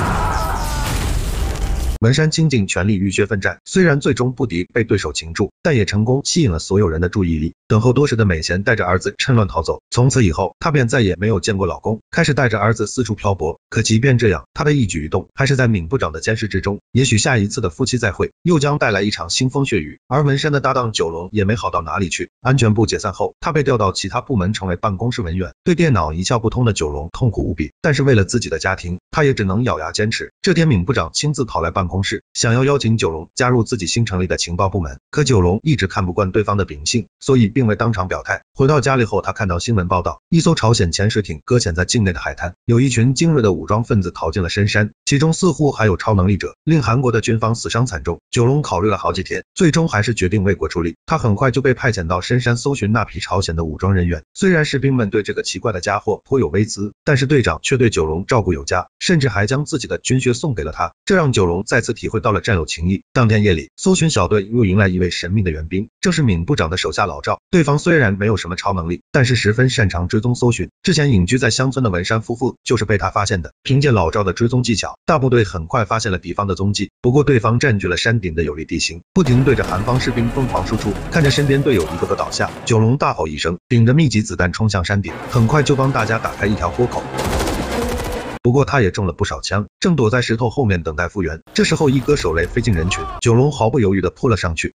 文山倾尽全力浴血奋战，虽然最终不敌被对手擒住，但也成功吸引了所有人的注意力。等候多时的美贤带着儿子趁乱逃走，从此以后，她便再也没有见过老公，开始带着儿子四处漂泊。可即便这样，她的一举一动还是在闵部长的监视之中。也许下一次的夫妻再会，又将带来一场腥风血雨。而文山的搭档九龙也没好到哪里去。安全部解散后，他被调到其他部门成为办公室文员。对电脑一窍不通的九龙痛苦无比，但是为了自己的家庭，他也只能咬牙坚持。这天，闵部长亲自跑来办公室，想要邀请九龙加入自己新成立的情报部门，可九龙一直看不惯对方的秉性，所以并未当场表态。回到家里后，他看到新闻报道，一艘朝鲜潜水艇搁浅在境内的海滩，有一群精锐的武装分子逃进了深山，其中似乎还有超能力者，令韩国的军方死伤惨重。九龙考虑了好几天，最终还是决定为国出力。他很快就被派遣到深山搜寻那批朝鲜的武装人员。虽然士兵们对这个奇怪的家伙颇有微词，但是队长却对九龙照顾有加，甚至还将自己的军靴送给了他，这让九龙再次体会到了战友情谊。当天夜里，搜寻小队又迎来一位神秘的援兵，正是闵部长的手下老赵。对方虽然没有什么超能力，但是十分擅长追踪搜寻。之前隐居在乡村的文山夫妇就是被他发现的。凭借老赵的追踪技巧，大部队很快发现了敌方的踪迹。不过对方占据了山顶的有利地形，不停对着韩方士兵疯狂输出。看着身边队友一个个倒下，九龙大吼一声，顶着密集子弹冲向山顶，很快就帮大家打开一条豁口。不过他也中了不少枪，正躲在石头后面等待复原。这时候一哥手雷飞进人群，九龙毫不犹豫地扑了上去。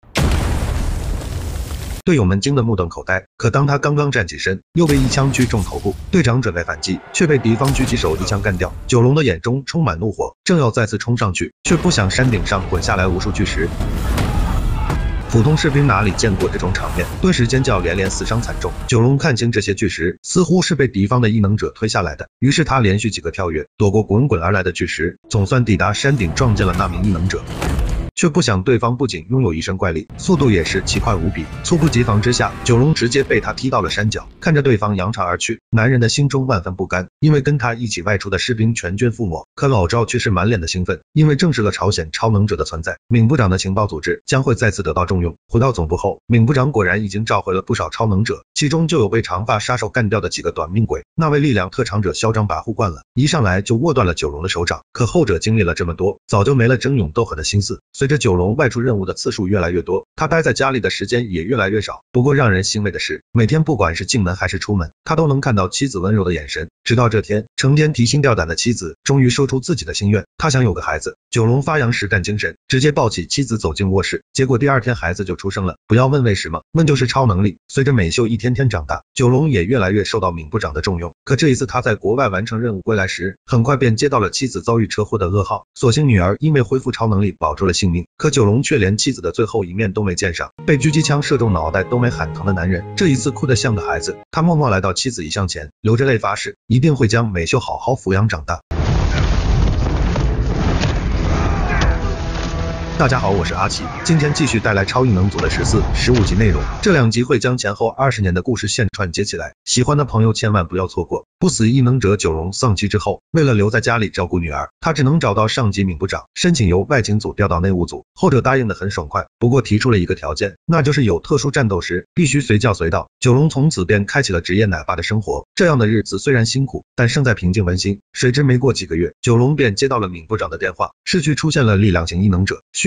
队友们惊得目瞪口呆，可当他刚刚站起身，又被一枪狙中头部。队长准备反击，却被敌方狙击手一枪干掉。九龙的眼中充满怒火，正要再次冲上去，却不想山顶上滚下来无数巨石。普通士兵哪里见过这种场面，顿时尖叫连连，死伤惨重。九龙看清这些巨石似乎是被敌方的异能者推下来的，于是他连续几个跳跃，躲过滚滚而来的巨石，总算抵达山顶，撞见了那名异能者。却不想对方不仅拥有一身怪力，速度也是奇快无比。猝不及防之下，九龙直接被他踢到了山脚。看着对方扬长而去，男人的心中万分不甘，因为跟他一起外出的士兵全军覆没。可老赵却是满脸的兴奋，因为证实了朝鲜超能者的存在，闵部长的情报组织将会再次得到重用。回到总部后，闵部长果然已经召回了不少超能者，其中就有被长发杀手干掉的几个短命鬼。那位力量特长者嚣张跋扈惯了，一上来就握断了九龙的手掌。可后者经历了这么多，早就没了争勇斗狠的心思。随着九龙外出任务的次数越来越多，他待在家里的时间也越来越少。不过让人欣慰的是，每天不管是进门还是出门，他都能看到妻子温柔的眼神。直到这天，成天提心吊胆的妻子终于说出自己的心愿，他想有个孩子。九龙发扬实干精神，直接抱起妻子走进卧室，结果第二天孩子就出生了。不要问为什么，问就是超能力。随着美秀一天天长大，九龙也越来越受到闵部长的重用。可这一次他在国外完成任务归来时，很快便接到了妻子遭遇车祸的噩耗。所幸女儿因为恢复超能力保住了性命，可九龙却连妻子的最后一面都没见上。被狙击枪射中脑袋都没喊疼的男人，这一次哭得像个孩子。他默默来到妻子遗像前，流着泪发誓，一定会将美秀好好抚养长大。大家好，我是阿奇，今天继续带来超异能组的十四、十五集内容。这两集会将前后二十年的故事线串接起来，喜欢的朋友千万不要错过。不死异能者九龙丧妻之后，为了留在家里照顾女儿，他只能找到上级闵部长，申请由外勤组调到内务组。后者答应的很爽快，不过提出了一个条件，那就是有特殊战斗时必须随叫随到。九龙从此便开启了职业奶爸的生活。这样的日子虽然辛苦，但胜在平静温馨。谁知没过几个月，九龙便接到了闵部长的电话，市区出现了力量型异能者，需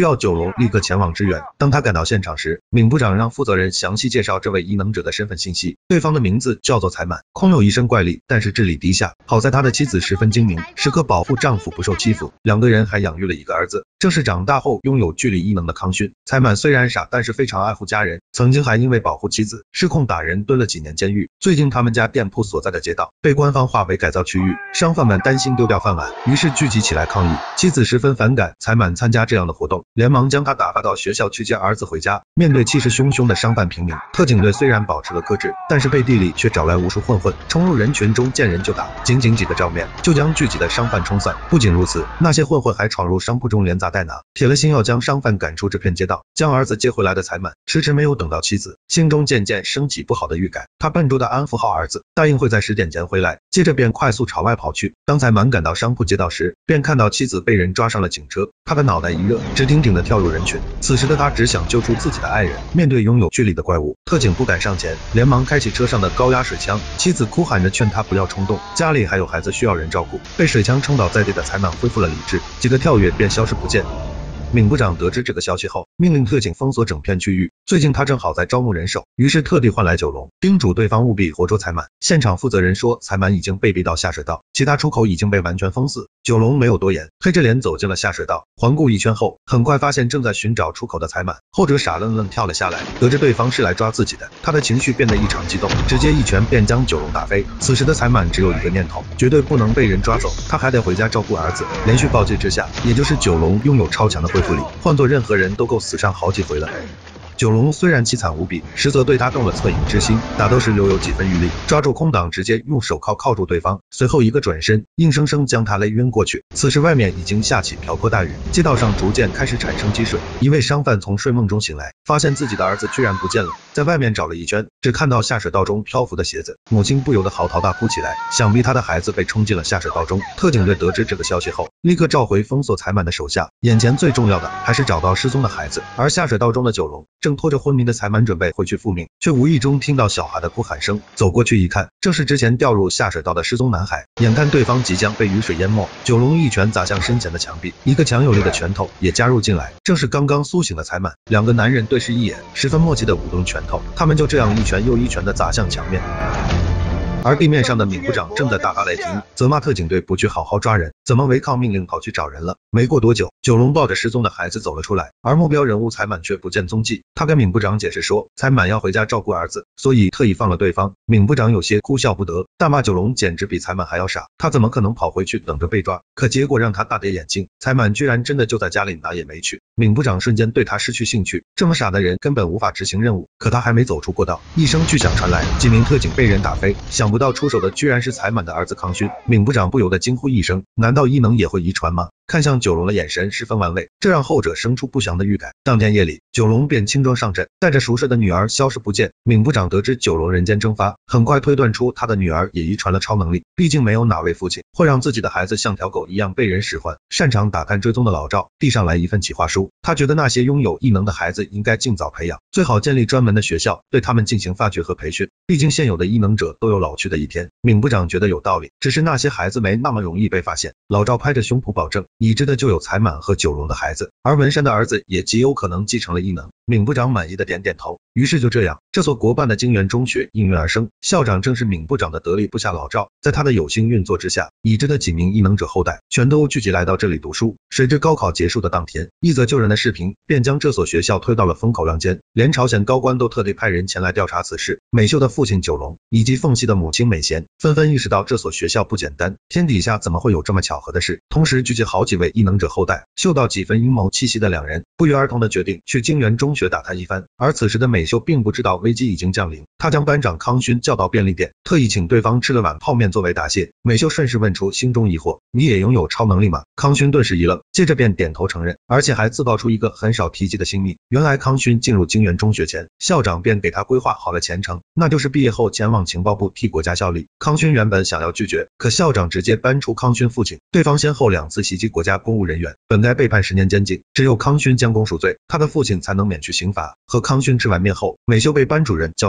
要九龙立刻前往支援。当他赶到现场时，闵部长让负责人详细介绍这位异能者的身份信息，对方的名字叫做才满，空有一身怪力，但是智力低下。好在他的妻子十分精明，时刻保护丈夫不受欺负，两个人还养育了一个儿子，正是长大后拥有巨力异能的康勋。才满虽然傻，但是非常爱护家人，曾经还因为保护妻子失控打人蹲了几年监狱。最近他们家店铺所在的街道被官方划为改造区域，商贩们担心丢掉饭碗，于是聚集起来抗议。妻子十分反感才满参加这样的活动，连忙将他打发到学校去接儿子回家。面对气势汹汹的商贩平民，特警队虽然保持了克制，但是背地里却找来无数混混，冲入人群中见人就打，仅仅几个照面就将聚集的商贩冲散。不仅如此，那些混混还闯入商铺中连砸带拿，铁了心要将商贩赶出这片街道。将儿子接回来的才满迟迟没有等到妻子，心中渐渐升起不好的预感。他笨拙地安抚好儿子，答应会在十点前回来，接着便快速朝外跑去。当才满赶到商铺街道时，便看到妻子被人抓上了警车，他的脑袋一热，直挺挺地跳入人群。此时的他只想救出自己的爱人。面对拥有巨力的怪物，特警不敢上前，连忙开启车上的高压水枪。妻子哭喊着劝他不要冲动，家里还有孩子需要人照顾。被水枪冲倒在地的才满恢复了理智，几个跳跃便消失不见。闵部长得知这个消息后，命令特警封锁整片区域。最近他正好在招募人手，于是特地唤来九龙，叮嘱对方务必活捉才满。现场负责人说，才满已经被逼到下水道，其他出口已经被完全封死。九龙没有多言，黑着脸走进了下水道，环顾一圈后，很快发现正在寻找出口的才满，后者傻愣愣跳了下来，得知对方是来抓自己的，他的情绪变得异常激动，直接一拳便将九龙打飞。此时的才满只有一个念头，绝对不能被人抓走，他还得回家照顾儿子。连续暴击之下，也就是九龙拥有超强的恢复力，换做任何人都够死伤好几回了。九龙虽然凄惨无比，实则对他动了恻隐之心，打斗时留有几分余力，抓住空档直接用手铐铐住对方，随后一个转身，硬生生将他勒晕过去。此时外面已经下起瓢泼大雨，街道上逐渐开始产生积水。一位商贩从睡梦中醒来，发现自己的儿子居然不见了，在外面找了一圈，只看到下水道中漂浮的鞋子，母亲不由得嚎啕大哭起来，想必他的孩子被冲进了下水道中。特警队得知这个消息后，立刻召回封锁才满的手下，眼前最重要的还是找到失踪的孩子。而下水道中的九龙正拖着昏迷的才满准备回去复命，却无意中听到小孩的哭喊声，走过去一看，正是之前掉入下水道的失踪男孩。眼看对方即将被雨水淹没，九龙一拳砸向身前的墙壁，一个强有力的拳头也加入进来，正是刚刚苏醒的才满。两个男人对视一眼，十分默契的舞动拳头，他们就这样一拳又一拳的砸向墙面。而地面上的闵部长正在大发雷霆，责骂特警队不去好好抓人，怎么违抗命令跑去找人了。没过多久，九龙抱着失踪的孩子走了出来，而目标人物才满却不见踪迹。他跟闵部长解释说，才满要回家照顾儿子，所以特意放了对方。闵部长有些哭笑不得，大骂九龙简直比才满还要傻，他怎么可能跑回去等着被抓？可结果让他大跌眼镜，才满居然真的就在家里哪也没去。闵部长瞬间对他失去兴趣，这么傻的人根本无法执行任务。可他还没走出过道，一声巨响传来，几名特警被人打飞，想不到出手的居然是才满的儿子康勋。闵部长不由得惊呼一声，难道异能也会遗传吗？看向九龙的眼神十分玩味，这让后者生出不祥的预感。当天夜里，九龙便轻装上阵，带着熟睡的女儿消失不见。闵部长得知九龙人间蒸发，很快推断出他的女儿也遗传了超能力，毕竟没有哪位父亲会让自己的孩子像条狗一样被人使唤。擅长打探追踪的老赵递上来一份企划书，他觉得那些拥有异能的孩子应该尽早培养，最好建立专门的学校，对他们进行发掘和培训，毕竟现有的异能者都有老去的一天。闵部长觉得有道理，只是那些孩子没那么容易被发现。老赵拍着胸脯保证，已知的就有才满和九龙的孩子，而文山的儿子也极有可能继承了异能。闵部长满意的点点头，于是就这样，这所国办的京原中学应运而生，校长正是闵部长的得力部下老赵。在他的有心运作之下，已知的几名异能者后代全都聚集来到这里读书。谁知高考结束的当天，一则救人的视频便将这所学校推到了风口浪尖，连朝鲜高官都特地派人前来调查此事。美秀的父亲九龙以及凤系的母亲美贤纷纷意识到这所学校不简单，天底下怎么会有这么巧合的事？同时聚集好几位异能者后代，嗅到几分阴谋气息的两人不约而同的决定去京原中学打探一番。而此时的美秀并不知道危机已经降临，她将班长康勋叫到便利店，特意请对方吃了碗泡面作为答谢。美秀顺势问出心中疑惑，你也拥有超能力吗？康勋顿时一愣，接着便点头承认，而且还自爆出一个很少提及的秘密。原来康勋进入京原中学前，校长便给他规划好了前程，那就是毕业后前往情报部替国家效力。康勋原本想要拒绝，可校长直接搬出康勋父亲，对方先后两次袭击国家公务人员，本该被判十年监禁，只有康勋将功赎罪，他的父亲才能免去刑罚。和康勋吃完面后，美秀被班主任叫到办公室。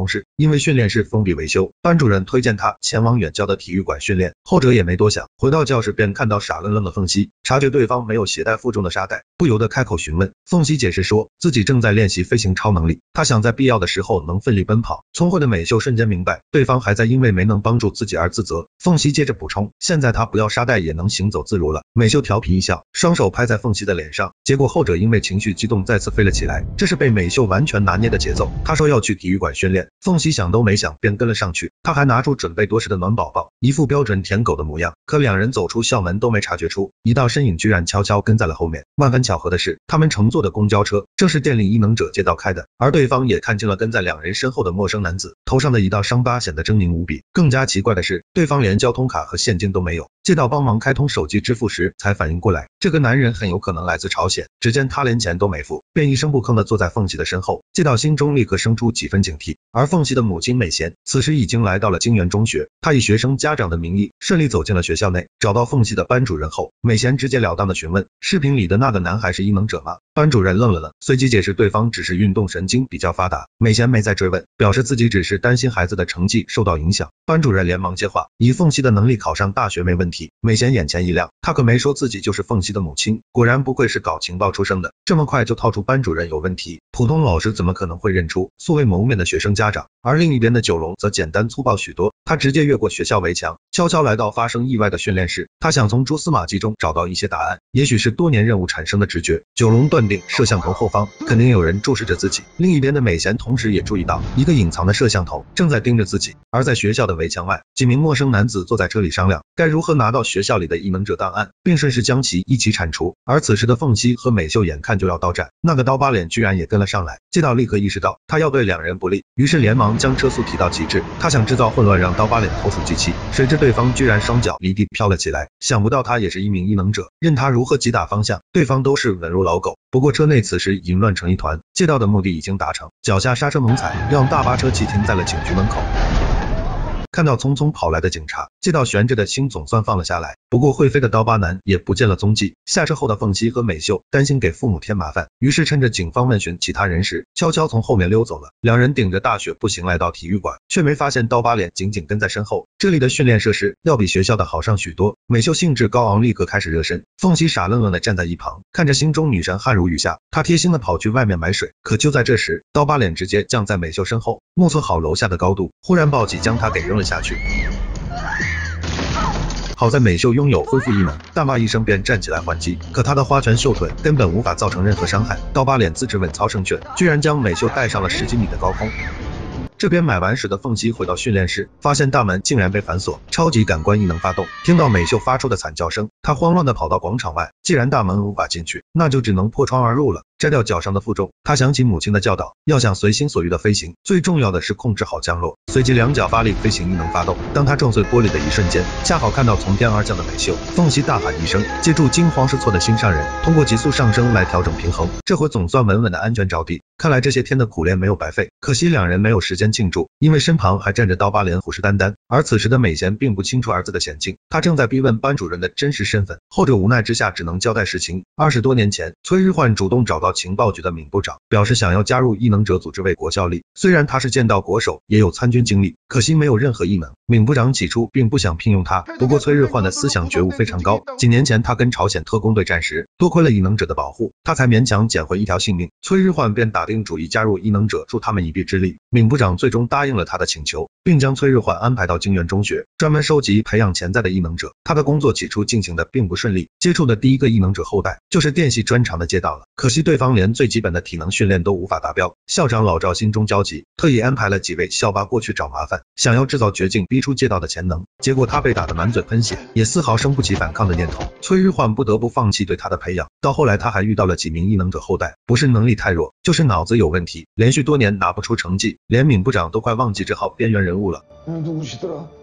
事，因为训练室封闭维修，班主任推荐他前往远郊的体育馆训练。后者也没多想，回到教室便看到傻愣愣的凤溪，察觉对方没有携带负重的沙袋，不由得开口询问。凤溪解释说自己正在练习飞行超能力，他想在必要的时候能奋力奔跑。聪慧的美秀瞬间明白对方还在因为没能帮助自己而自责。凤溪接着补充，现在他不要沙袋也能行走自如了。美秀调皮一笑，双手拍在凤溪的脸上，结果后者因为情绪激动再次飞了起来，这是被美秀完全拿捏的节奏。他说要去体育馆训练，凤溪想都没想便跟了上去，他还拿出准备多时的暖宝宝，一副标准舔狗的模样。可两人走出校门都没察觉出一道身影居然悄悄跟在了后面。万分巧合的是，他们乘坐的公交车正是电力异能者借道开的，而对方也看清了跟在两人身后的陌生男子，头上的一道伤疤显得狰狞无比。更加奇怪的是，对方连交通卡和现金都没有，借道帮忙开通手机支付时才反应过来，这个男人很有可能来自朝鲜。只见他连钱都没付，便一声不吭地坐在凤溪的身后，借道心中立刻生出几分警惕。而凤溪的母亲美贤此时已经来到了京原中学，她以学生家长的名义顺利走进了学校内，找到凤溪的班主任后，美贤直截了当地询问，视频里的那个男孩是异能者吗？班主任愣了愣，随即解释对方只是运动神经比较发达。美贤没再追问，表示自己只是担心孩子的成绩受到影响。班主任连忙接话，以凤溪的能力考上大学没问题。美贤眼前一亮，他可没说自己就是凤溪的母亲，果然不愧是搞情报出身的，这么快就套出班主任有问题，普通老师怎么可能会认出素未谋面的学生家长？而另一边的九龙则简单粗暴许多，他直接越过学校围墙，悄悄来到发生意外的训练室，他想从蛛丝马迹中找到一些答案，也许是多年任务产生的直觉。九龙断定摄像头后方肯定有人注视着自己，另一边的美贤同时也注意到一个隐藏的摄像头正在盯着自己。而在学校的围墙外，几名陌生男子坐在车里商量该如何拿到学校里的异能者档案，并顺势将其一起铲除。而此时的凤溪和美秀眼看就要到站，那个刀疤脸居然也跟了上来，借道立刻意识到他要对两人不利，于是连忙将车速提到极致，他想制造混乱让刀疤脸投鼠忌器，谁知对方居然双脚离地飘了起来，想不到他也是一名异能者，任他如何击打方向，对方都是稳如老狗。不过车内此时已经乱成一团，借道的目的已经达成，脚下刹车猛踩，让大巴车骑停在了警局门口。看到匆匆跑来的警察，借道悬着的心总算放了下来。不过会飞的刀疤男也不见了踪迹。下车后的凤溪和美秀担心给父母添麻烦，于是趁着警方问询其他人时，悄悄从后面溜走了。两人顶着大雪步行来到体育馆，却没发现刀疤脸紧紧跟在身后。这里的训练设施要比学校的好上许多。美秀兴致高昂，立刻开始热身。凤溪傻愣愣的站在一旁，看着心中女神汗如雨下，她贴心的跑去外面买水。可就在这时，刀疤脸直接降在美秀身后，目测好楼下的高度，忽然暴击将她给扔了下去。好在美秀拥有恢复异能，大骂一声便站起来还击，可她的花拳绣腿根本无法造成任何伤害。刀疤脸自知稳操胜券，居然将美秀带上了十几米的高空。这边买完水的凤溪回到训练室，发现大门竟然被反锁，超级感官异能发动。听到美秀发出的惨叫声，他慌乱的跑到广场外，既然大门无法进去，那就只能破窗而入了。摘掉脚上的负重，他想起母亲的教导，要想随心所欲的飞行，最重要的是控制好降落。随即两脚发力，飞行异能发动。当他撞碎玻璃的一瞬间，恰好看到从天而降的美秀，凤溪大喊一声，借助惊慌失措的心上人，通过急速上升来调整平衡，这回总算稳稳的安全着地。看来这些天的苦练没有白费，可惜两人没有时间庆祝，因为身旁还站着刀疤脸虎视眈眈。而此时的美贤并不清楚儿子的险境，他正在逼问班主任的真实身份，后者无奈之下只能交代实情。二十多年前，崔日焕主动找到情报局的闵部长，表示想要加入异能者组织为国效力。虽然他是剑道国手，也有参军经历，可惜没有任何异能。闵部长起初并不想聘用他，不过崔日焕的思想觉悟非常高。几年前他跟朝鲜特工队战时，多亏了异能者的保护，他才勉强捡回一条性命。崔日焕便打定主意加入异能者，助他们一臂之力。闵部长最终答应了他的请求，并将崔日焕安排到京原中学，专门收集培养潜在的异能者。他的工作起初进行的并不顺利，接触的第一个异能者后代就是电系专长的借道了，可惜对方连最基本的体能训练都无法达标。校长老赵心中焦急，特意安排了几位校霸过去找麻烦，想要制造绝境，逼出借道的潜能。结果他被打得满嘴喷血，也丝毫生不起反抗的念头。崔日焕不得不放弃对他的培养。到后来他还遇到了几名异能者后代，不是能力太弱，就是脑子有问题，连续多年拿不出成绩，连闵部长都快忘记这号边缘人物了。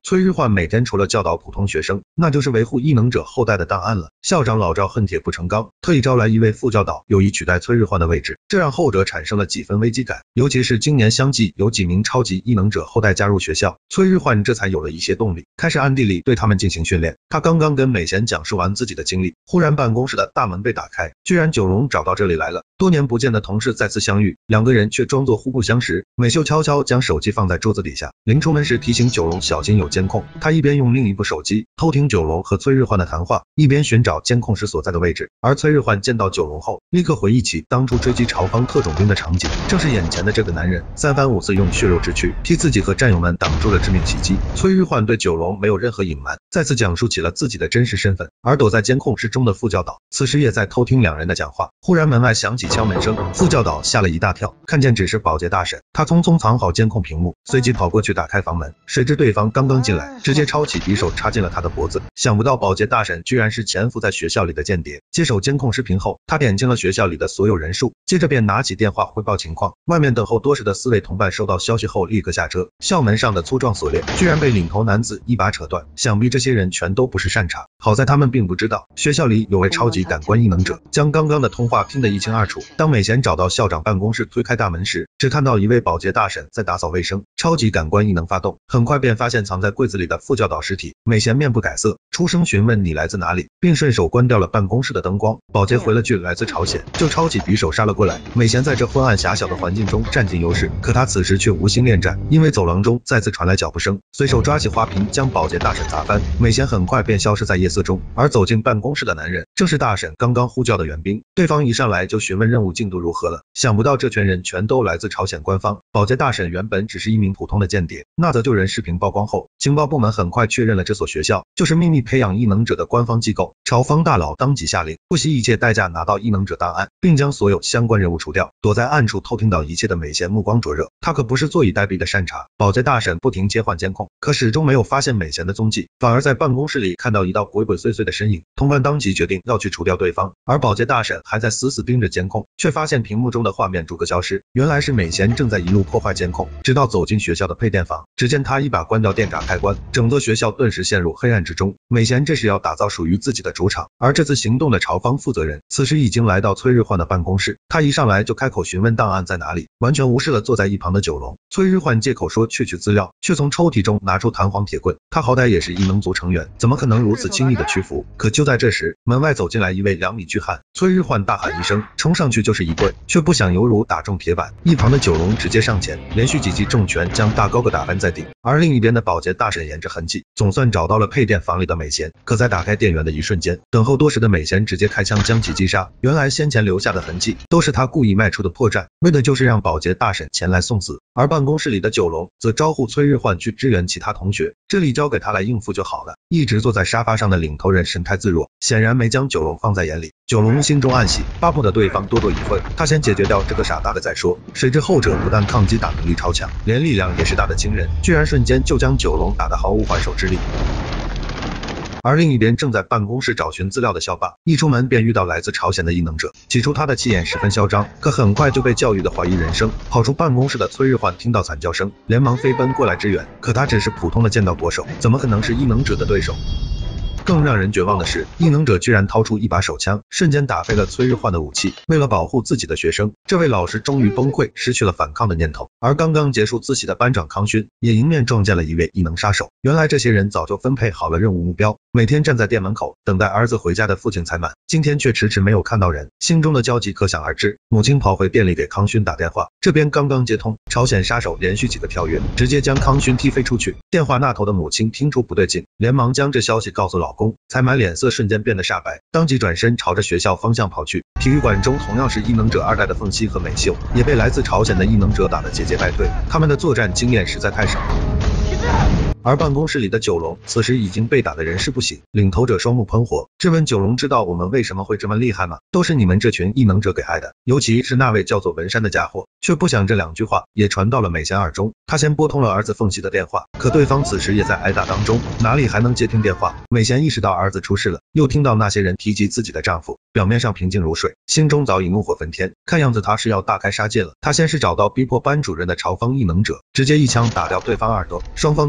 崔日焕每天除了教导普通学生，那就是维护异能者后代的档案了。校长老赵恨铁不成钢，特意招来一位副教导，有意取代崔日焕的位置，这让后者产生了几分危机感。尤其是今年相继有几名超级异能者后代加入学校，崔日焕这才有了一些动力，开始暗地里对他们进行训练。他刚刚跟美贤讲述完自己的经历，忽然办公室的大门被打开，居然九龙找到这里来了。多年不见的同事再次相遇，两个人却装作互不相识。美秀悄悄将手机放在桌子底下，临出门时提醒九龙小心有监控。他一边用另一部手机偷听九龙和崔日焕的谈话，一边寻找监控时所在的位置。而崔日焕见到九龙后，立刻回忆起当初追击朝方特种兵的场景，正是眼前的这个男人三番五次用血肉之躯替自己和战友们挡住了致命袭击。崔日焕对九龙没有任何隐瞒，再次讲述起了自己的真实身份。而躲在监控室中的副教导此时也在偷听两人的讲话。忽然门外响起敲门声，副教导吓了一大跳，看见只是保洁大婶，他匆匆藏好监控屏幕，随即跑过去打开房门，谁知对方刚刚进来，直接抄起匕首插进了他的脖子。想不到保洁大婶居然是潜伏在学校里的间谍。接手监控视频后，他点清了学校里的所有人数，接着便拿起电话汇报情况。外面等候多时的四位同伴收到消息后立刻下车，校门上的粗壮锁链居然被领头男子一把扯断，想必这些人全都不是善茬。好在他们并不知道学校里有位超级感官异能者，将刚刚的通话听得一清二楚。当美贤找到校长办公室推开大门时，只看到一位保洁大婶在打扫卫生。超级感官异能发动，很快便发现藏在柜子里的副教导尸体。美贤面不改色，出声询问你来自哪里，并顺手关掉了办公室的灯光。保洁回了句来自朝鲜，就抄起匕首杀了过来。美贤在这昏暗狭小的环境中占尽优势，可他此时却无心恋战，因为走廊中再次传来脚步声，随手抓起花瓶将保洁大婶砸翻。美贤很快便消失在夜色中，而走进办公室的男人正是大婶刚刚呼叫的援兵。对方一上来就询问任务进度如何了，想不到这群人全都来自朝鲜官方。保洁大婶原本只是一名普通的间谍，那则救人视频曝光后，情报部门很快确认了这所学校就是秘密培养异能者的官方机构。朝方大佬当即下令，不惜一切代价拿到异能者档案，并将所有相关人物除掉。躲在暗处偷听到一切的美贤目光灼热，他可不是坐以待毙的善茬。保洁大婶不停切换监控，可始终没有发现美贤的踪迹，反而在办公室里看到一道鬼鬼祟祟的身影。同伴当即决定要去除掉对方，而保洁大婶还在死死盯着监控，却发现屏幕中的画面逐个消失，原来是美贤正在一路破坏监控，直到走进学校的配电房。只见他一把关掉电闸开关，整座学校顿时陷入黑暗之中。美贤这时要打造属于自己的主场，而这次行动的朝方负责人此时已经来到崔日焕的办公室，他一上来就开口询问档案在哪里，完全无视了坐在一旁的九龙。崔日焕借口说去取资料，却从抽屉中拿出弹簧铁棍，他好歹也是异能族成员，怎么可能如此轻易的屈服？可就在这时，门外走进来一位两米巨汉，崔日焕大喊一声，冲上去就是一棍，却不想犹如打中铁板，一旁的九龙直接上前，连续几记重拳将大高个打翻在地。而另一边的保洁大婶沿着痕迹，总算找到了配电房里的美贤，可在打开电源的一瞬间，等候多时的美贤直接开枪将其击杀。原来先前留下的痕迹都是他故意迈出的破绽，为的就是让保洁大婶前来送死。而办公室里的九龙则招呼崔日焕去支援其他同学，这里交给他来应付就好了。一直坐在沙发上的领头人神态自若，显然没将九龙放在眼里。九龙心中暗喜，巴不得对方多多一份，他先解决掉这个傻大的再说。谁知后者不但抗击打能力超强，连力量也是大的惊人，居然瞬间就将九龙打得毫无还手之力。而另一边正在办公室找寻资料的校霸，一出门便遇到来自朝鲜的异能者。起初他的气焰十分嚣张，可很快就被教育的怀疑人生。跑出办公室的崔日焕听到惨叫声，连忙飞奔过来支援，可他只是普通的剑道国手，怎么可能是异能者的对手？更让人绝望的是，异能者居然掏出一把手枪，瞬间打飞了崔日焕的武器。为了保护自己的学生，这位老师终于崩溃，失去了反抗的念头。而刚刚结束自习的班长康勋也迎面撞见了一位异能杀手。原来这些人早就分配好了任务目标，每天站在店门口等待儿子回家的父亲才满，今天却迟迟没有看到人，心中的焦急可想而知。母亲跑回店里给康勋打电话，这边刚刚接通，朝鲜杀手连续几个跳跃，直接将康勋踢飞出去。电话那头的母亲听出不对劲，连忙将这消息告诉老公，才满脸色瞬间变得煞白，当即转身朝着学校方向跑去。体育馆中同样是异能者二代的凤熙和美秀，也被来自朝鲜的异能者打得节节败退，他们的作战经验实在太少。而办公室里的九龙此时已经被打得人事不省，领头者双目喷火，质问九龙知道我们为什么会这么厉害吗？都是你们这群异能者给害的，尤其是那位叫做文山的家伙。却不想这两句话也传到了美贤耳中，他先拨通了儿子凤熙的电话，可对方此时也在挨打当中，哪里还能接听电话？美贤意识到儿子出事了，又听到那些人提及自己的丈夫，表面上平静如水，心中早已怒火焚天，看样子他是要大开杀戒了。他先是找到逼迫班主任的朝方异能者，直接一枪打掉对方耳朵，双方都是枪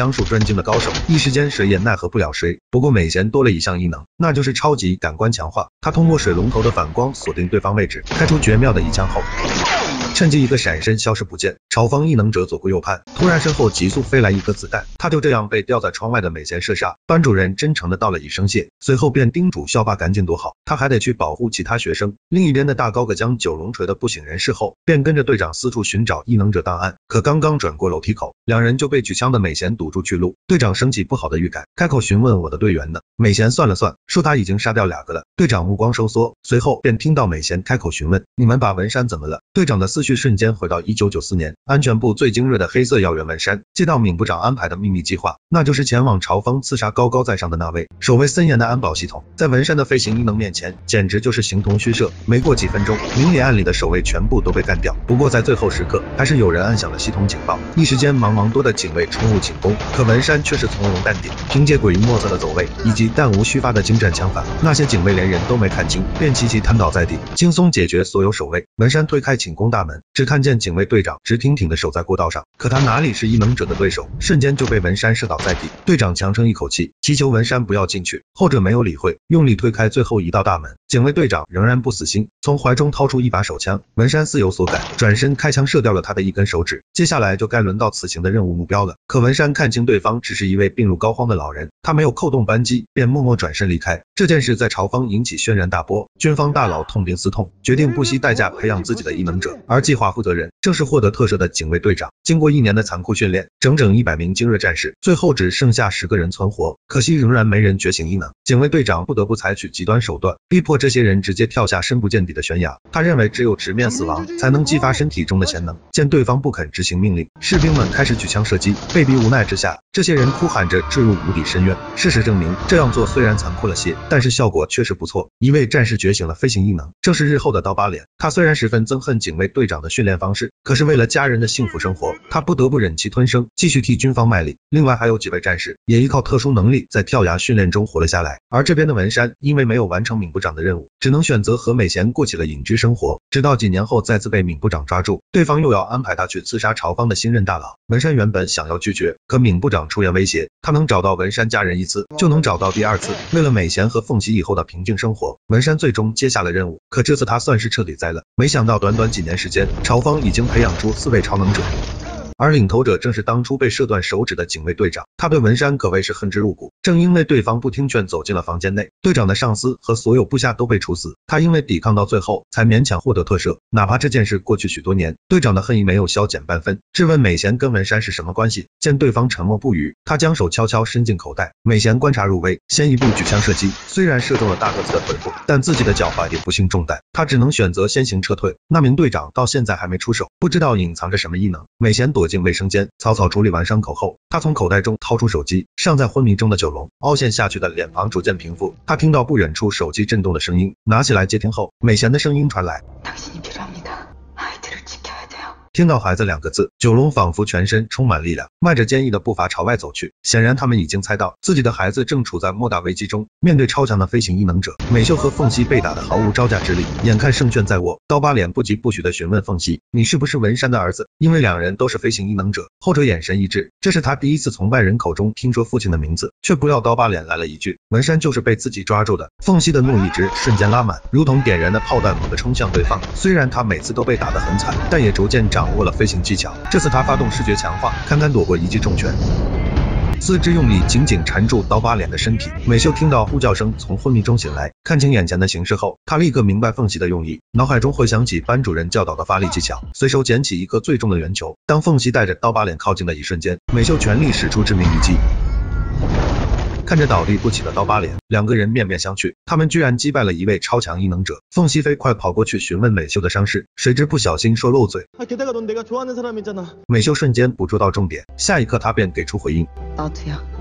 当属专精的高手，一时间谁也奈何不了谁。不过美贤多了一项异能，那就是超级感官强化。他通过水龙头的反光锁定对方位置，开出绝妙的一枪后，趁机一个闪身消失不见。朝方异能者左顾右盼，突然身后急速飞来一颗子弹，他就这样被吊在窗外的美贤射杀。班主任真诚的道了一声谢，随后便叮嘱校霸赶紧躲好，他还得去保护其他学生。另一边的大高个将九龙锤的不省人事后，便跟着队长四处寻找异能者档案。可刚刚转过楼梯口，两人就被举枪的美贤堵住去路。队长升起不好的预感，开口询问我的队员呢？美贤算了算，说他已经杀掉两个了。队长目光收缩，随后便听到美贤开口询问：你们把文山怎么了？队长的思绪瞬间回到一九九四年，安全部最精锐的黑色要员文山接到闵部长安排的秘密计划，那就是前往朝方刺杀高高在上的那位。守卫森严的安保系统，在文山的飞行异能面前，简直就是形同虚设。没过几分钟，明里暗里的守卫全部都被干掉。不过在最后时刻，还是有人按响了系统警报，一时间茫茫多的警卫冲入寝宫，可文山却是从容淡定，凭借诡异莫测的走位以及弹无虚发的精湛枪法，那些警卫连人都没看清，便齐齐瘫倒在地，轻松解决所有守卫。文山推开寝宫大门，只看见警卫队长直挺挺的守在过道上，可他哪里是异能者的对手，瞬间就被文山射倒在地。队长强撑一口气，祈求文山不要进去，后者没有理会，用力推开最后一道大门。警卫队长仍然不死心，从怀中掏出一把手枪，文山似有所感，转身开枪射掉了他的一根手指。接下来就该轮到此行的任务目标了。可文山看清对方只是一位病入膏肓的老人，他没有扣动扳机，便默默转身离开。这件事在朝方引起轩然大波，军方大佬痛定思痛，决定不惜代价培养自己的异能者，而计划负责人正是获得特赦的警卫队长。经过一年的残酷训练，整整一百名精锐战士，最后只剩下十个人存活，可惜仍然没人觉醒异能。警卫队长不得不采取极端手段，逼迫这些人直接跳下深不见底的悬崖。他认为只有直面死亡，才能激发身体中的潜能。见对方不肯执行命令，士兵们开始举枪射击。被逼无奈之下，这些人哭喊着坠入无底深渊。事实证明，这样做虽然残酷了些，但是效果确实不错。一位战士觉醒了飞行异能，正是日后的刀疤脸。他虽然十分憎恨警卫队长的训练方式，可是为了家人的幸福生活，他不得不忍气吞声，继续替军方卖力。另外还有几位战士也依靠特殊能力在跳崖训练中活了下来。而这边的文山因为没有完成闵部长的任务，只能选择和美贤过起了隐居生活，直到几年后再次被闵部长抓住，对方又要安排他去刺杀朝方的新任大佬。文山原本想要拒绝，可闵部长出言威胁，他能找到文山家人一次，就能找到第二次。为了美贤和凤喜以后的平静生活，文山最终接下了任务。可这次他算是彻底栽了，没想到短短几年时间，朝方已经培养出四位超能者。而领头者正是当初被射断手指的警卫队长，他对文山可谓是恨之入骨。正因为对方不听劝走进了房间内，队长的上司和所有部下都被处死，他因为抵抗到最后才勉强获得特赦。哪怕这件事过去许多年，队长的恨意没有消减半分，质问美贤跟文山是什么关系。见对方沉默不语，他将手悄悄伸进口袋。美贤观察入微，先一步举枪射击，虽然射中了大个子的腿部，但自己的脚踝也不幸中弹，他只能选择先行撤退。那名队长到现在还没出手，不知道隐藏着什么异能。美贤躲进卫生间，草草处理完伤口后，他从口袋中掏出手机，尚在昏迷中的九龙凹陷下去的脸庞逐渐平复，他听到不远处手机震动的声音，拿起来接听后，美贤的声音传来。听到孩子两个字，九龙仿佛全身充满力量，迈着坚毅的步伐朝外走去。显然他们已经猜到自己的孩子正处在莫大危机中。面对超强的飞行异能者，美秀和凤熙被打得毫无招架之力，眼看胜券在握，刀疤脸不疾不徐地询问凤熙，你是不是文山的儿子？因为两人都是飞行异能者，后者眼神一致，这是他第一次从外人口中听说父亲的名字，却不料刀疤脸来了一句，文山就是被自己抓住的。凤熙的怒意值瞬间拉满，如同点燃的炮弹猛地冲向对方。虽然他每次都被打得很惨，但也逐渐掌握了飞行技巧。这次他发动视觉强化，堪堪躲过一记重拳，四肢用力紧紧缠住刀疤脸的身体。美秀听到呼叫声，从昏迷中醒来，看清眼前的形势后，他立刻明白凤喜的用意，脑海中回想起班主任教导的发力技巧，随手捡起一个最重的圆球。当凤喜带着刀疤脸靠近的一瞬间，美秀全力使出致命一击。看着倒地不起的刀疤脸，两个人面面相觑，他们居然击败了一位超强异能者。凤熙飞快跑过去询问美秀的伤势，谁知不小心说漏嘴。美秀瞬间捕捉到重点，下一刻他便给出回应。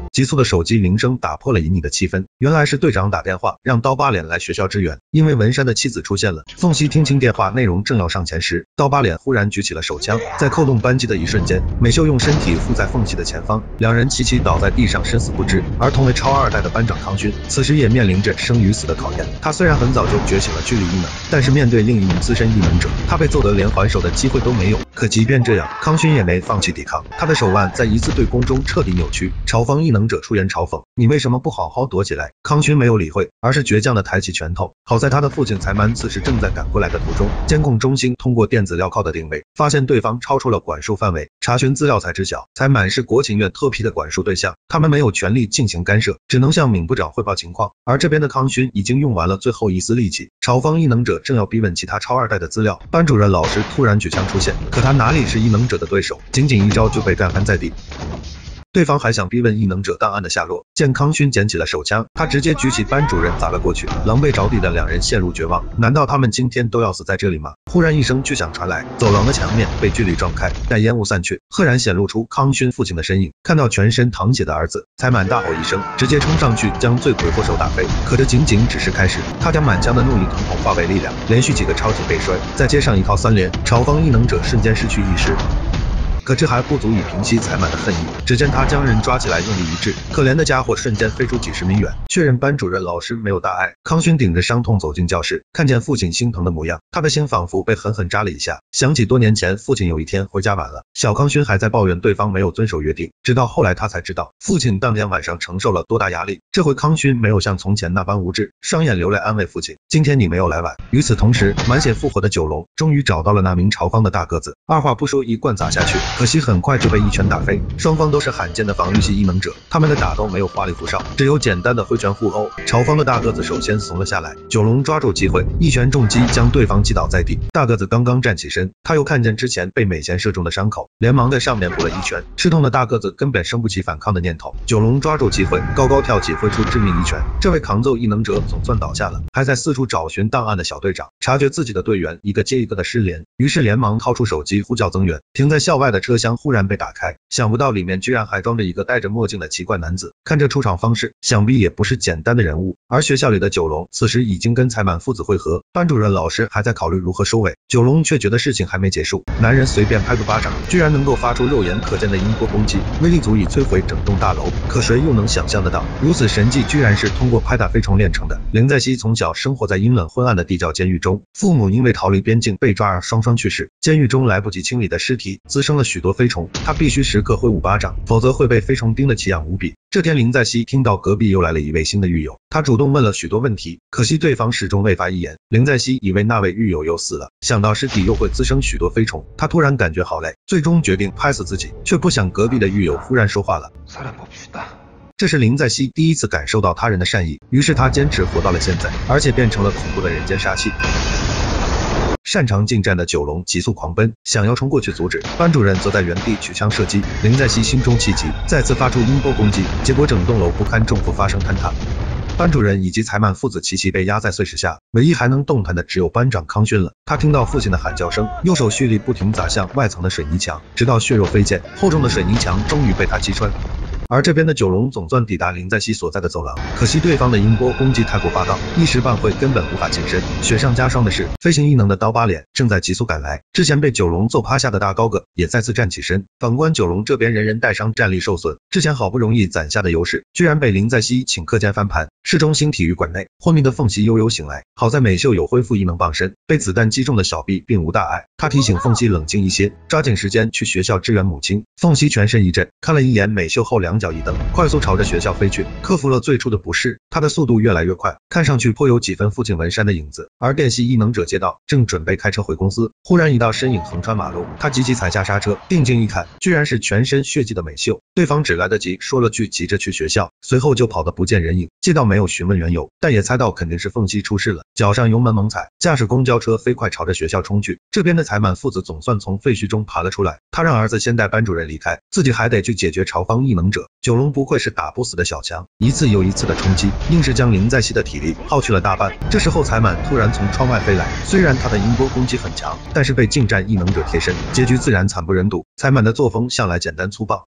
急促的手机铃声打破了旖旎的气氛，原来是队长打电话让刀疤脸来学校支援，因为文山的妻子出现了。凤熙听清电话内容，正要上前时，刀疤脸忽然举起了手枪，在扣动扳机的一瞬间，美秀用身体附在凤熙的前方，两人齐齐倒在地上，生死不知。而同为超二代的班长康勋，此时也面临着生与死的考验。他虽然很早就觉醒了巨力异能，但是面对另一名资深异能者，他被揍得连还手的机会都没有。可即便这样，康勋也没放弃抵抗，他的手腕在一次对攻中彻底扭曲。嘲讽异能者出言嘲讽：“你为什么不好好躲起来？”康勋没有理会，而是倔强的抬起拳头。好在他的父亲才满此时正在赶过来的途中，监控中心通过电子镣铐的定位，发现对方超出了管束范围。查询资料才知晓，才满是国情院特批的管束对象，他们没有权利进行干涉，只能向闵部长汇报情况。而这边的康勋已经用完了最后一丝力气，朝方异能者正要逼问其他超二代的资料，班主任老师突然举枪出现，可他哪里是异能者的对手，仅仅一招就被干翻在地。对方还想逼问异能者档案的下落，见康勋捡起了手枪，他直接举起班主任砸了过去。狼狈着地的两人陷入绝望，难道他们今天都要死在这里吗？忽然一声巨响传来，走廊的墙面被巨力撞开，待烟雾散去，赫然显露出康勋父亲的身影。看到全身淌血的儿子，才满大吼一声，直接冲上去将罪魁祸首打飞。可这仅仅只是开始，他将满腔的怒意统统化为力量，连续几个超级背摔，再接上一套三连，朝方异能者瞬间失去意识。可这还不足以平息才满的恨意，只见他将人抓起来用力一掷，可怜的家伙瞬间飞出几十米远，确认班主任老师没有大碍。康勋顶着伤痛走进教室，看见父亲心疼的模样，他的心仿佛被狠狠扎了一下，想起多年前父亲有一天回家晚了，小康勋还在抱怨对方没有遵守约定，直到后来他才知道父亲当天晚上承受了多大压力。这回康勋没有像从前那般无知，双眼流泪安慰父亲，今天你没有来晚。与此同时，满血复活的九龙终于找到了那名朝方的大个子，二话不说一棍砸下去，可惜很快就被一拳打飞。双方都是罕见的防御系异能者，他们的打斗没有花里胡哨，只有简单的挥拳互殴。朝方的大个子首先怂了下来，九龙抓住机会，一拳重击将对方击倒在地。大个子刚刚站起身，他又看见之前被美贤射中的伤口，连忙在上面补了一拳。吃痛的大个子根本生不起反抗的念头，九龙抓住机会，高高跳起，挥出致命一拳。这位扛揍异能者总算倒下了，还在四处找寻档案的小队长察觉自己的队员一个接一个的失联，于是连忙掏出手机呼叫增援。停在校外的车厢忽然被打开，想不到里面居然还装着一个戴着墨镜的奇怪男子，看这出场方式，想必也不是简单的人物。而学校里的九龙此时已经跟才满父子会合，班主任老师还在考虑如何收尾，九龙却觉得事情还没结束。男人随便拍个巴掌，居然能够发出肉眼可见的音波攻击，威力足以摧毁整栋大楼。可谁又能想象得到，如此神技居然是通过拍打飞虫练成的。林在熙从小生活在阴冷昏暗的地窖监狱中，父母因为逃离边境被抓而双双去世，监狱中来不及清理的尸体滋生了许多飞虫，他必须时刻挥舞巴掌，否则会被飞虫叮得奇痒无比。这天林在熙听到隔壁又来了一位新的狱友，他主动问了许多问题，可惜对方始终未发一言。林在熙以为那位狱友又死了，想到尸体又会滋生许多飞虫，他突然感觉好累，最终决定拍死自己，却不想隔壁的狱友忽然说话了。这是林在熙第一次感受到他人的善意，于是他坚持活到了现在，而且变成了恐怖的人间杀气。擅长近战的九龙急速狂奔，想要冲过去阻止，班主任则在原地取枪射击。林在熙心中气急，再次发出音波攻击，结果整栋楼不堪重负发生坍塌。班主任以及才满父子齐齐被压在碎石下，唯一还能动弹的只有班长康勋了。他听到父亲的喊叫声，右手蓄力不停砸向外层的水泥墙，直到血肉飞溅，厚重的水泥墙终于被他击穿。而这边的九龙总算抵达林在熙所在的走廊，可惜对方的音波攻击太过霸道，一时半会根本无法近身。雪上加霜的是，飞行异能的刀疤脸正在急速赶来，之前被九龙揍趴下的大高个也再次站起身。反观九龙这边人人带伤，战力受损，之前好不容易攒下的优势居然被林在熙顷刻间翻盘。市中心体育馆内，昏迷的凤熙悠悠醒来，好在美秀有恢复异能傍身，被子弹击中的小臂并无大碍。他提醒凤熙冷静一些，抓紧时间去学校支援母亲。凤熙全身一震，看了一眼美秀后两脚一蹬，快速朝着学校飞去，克服了最初的不适，他的速度越来越快，看上去颇有几分父亲文山的影子。而电系异能者接到，正准备开车回公司，忽然一道身影横穿马路，他急急踩下刹车，定睛一看，居然是全身血迹的美秀。对方只来得及说了句急着去学校，随后就跑得不见人影。接到没有询问缘由，但也猜到肯定是凤熙出事了，脚上油门猛踩，驾驶公交车飞快朝着学校冲去。这边的才满父子总算从废墟中爬了出来，他让儿子先带班主任离开，自己还得去解决朝方异能者。九龙不愧是打不死的小强，一次又一次的冲击，硬是将林在熙的体力耗去了大半。这时候才满突然从窗外飞来，虽然他的音波攻击很强，但是被近战异能者贴身，结局自然惨不忍睹。才满的作风向来简单粗暴，直接废掉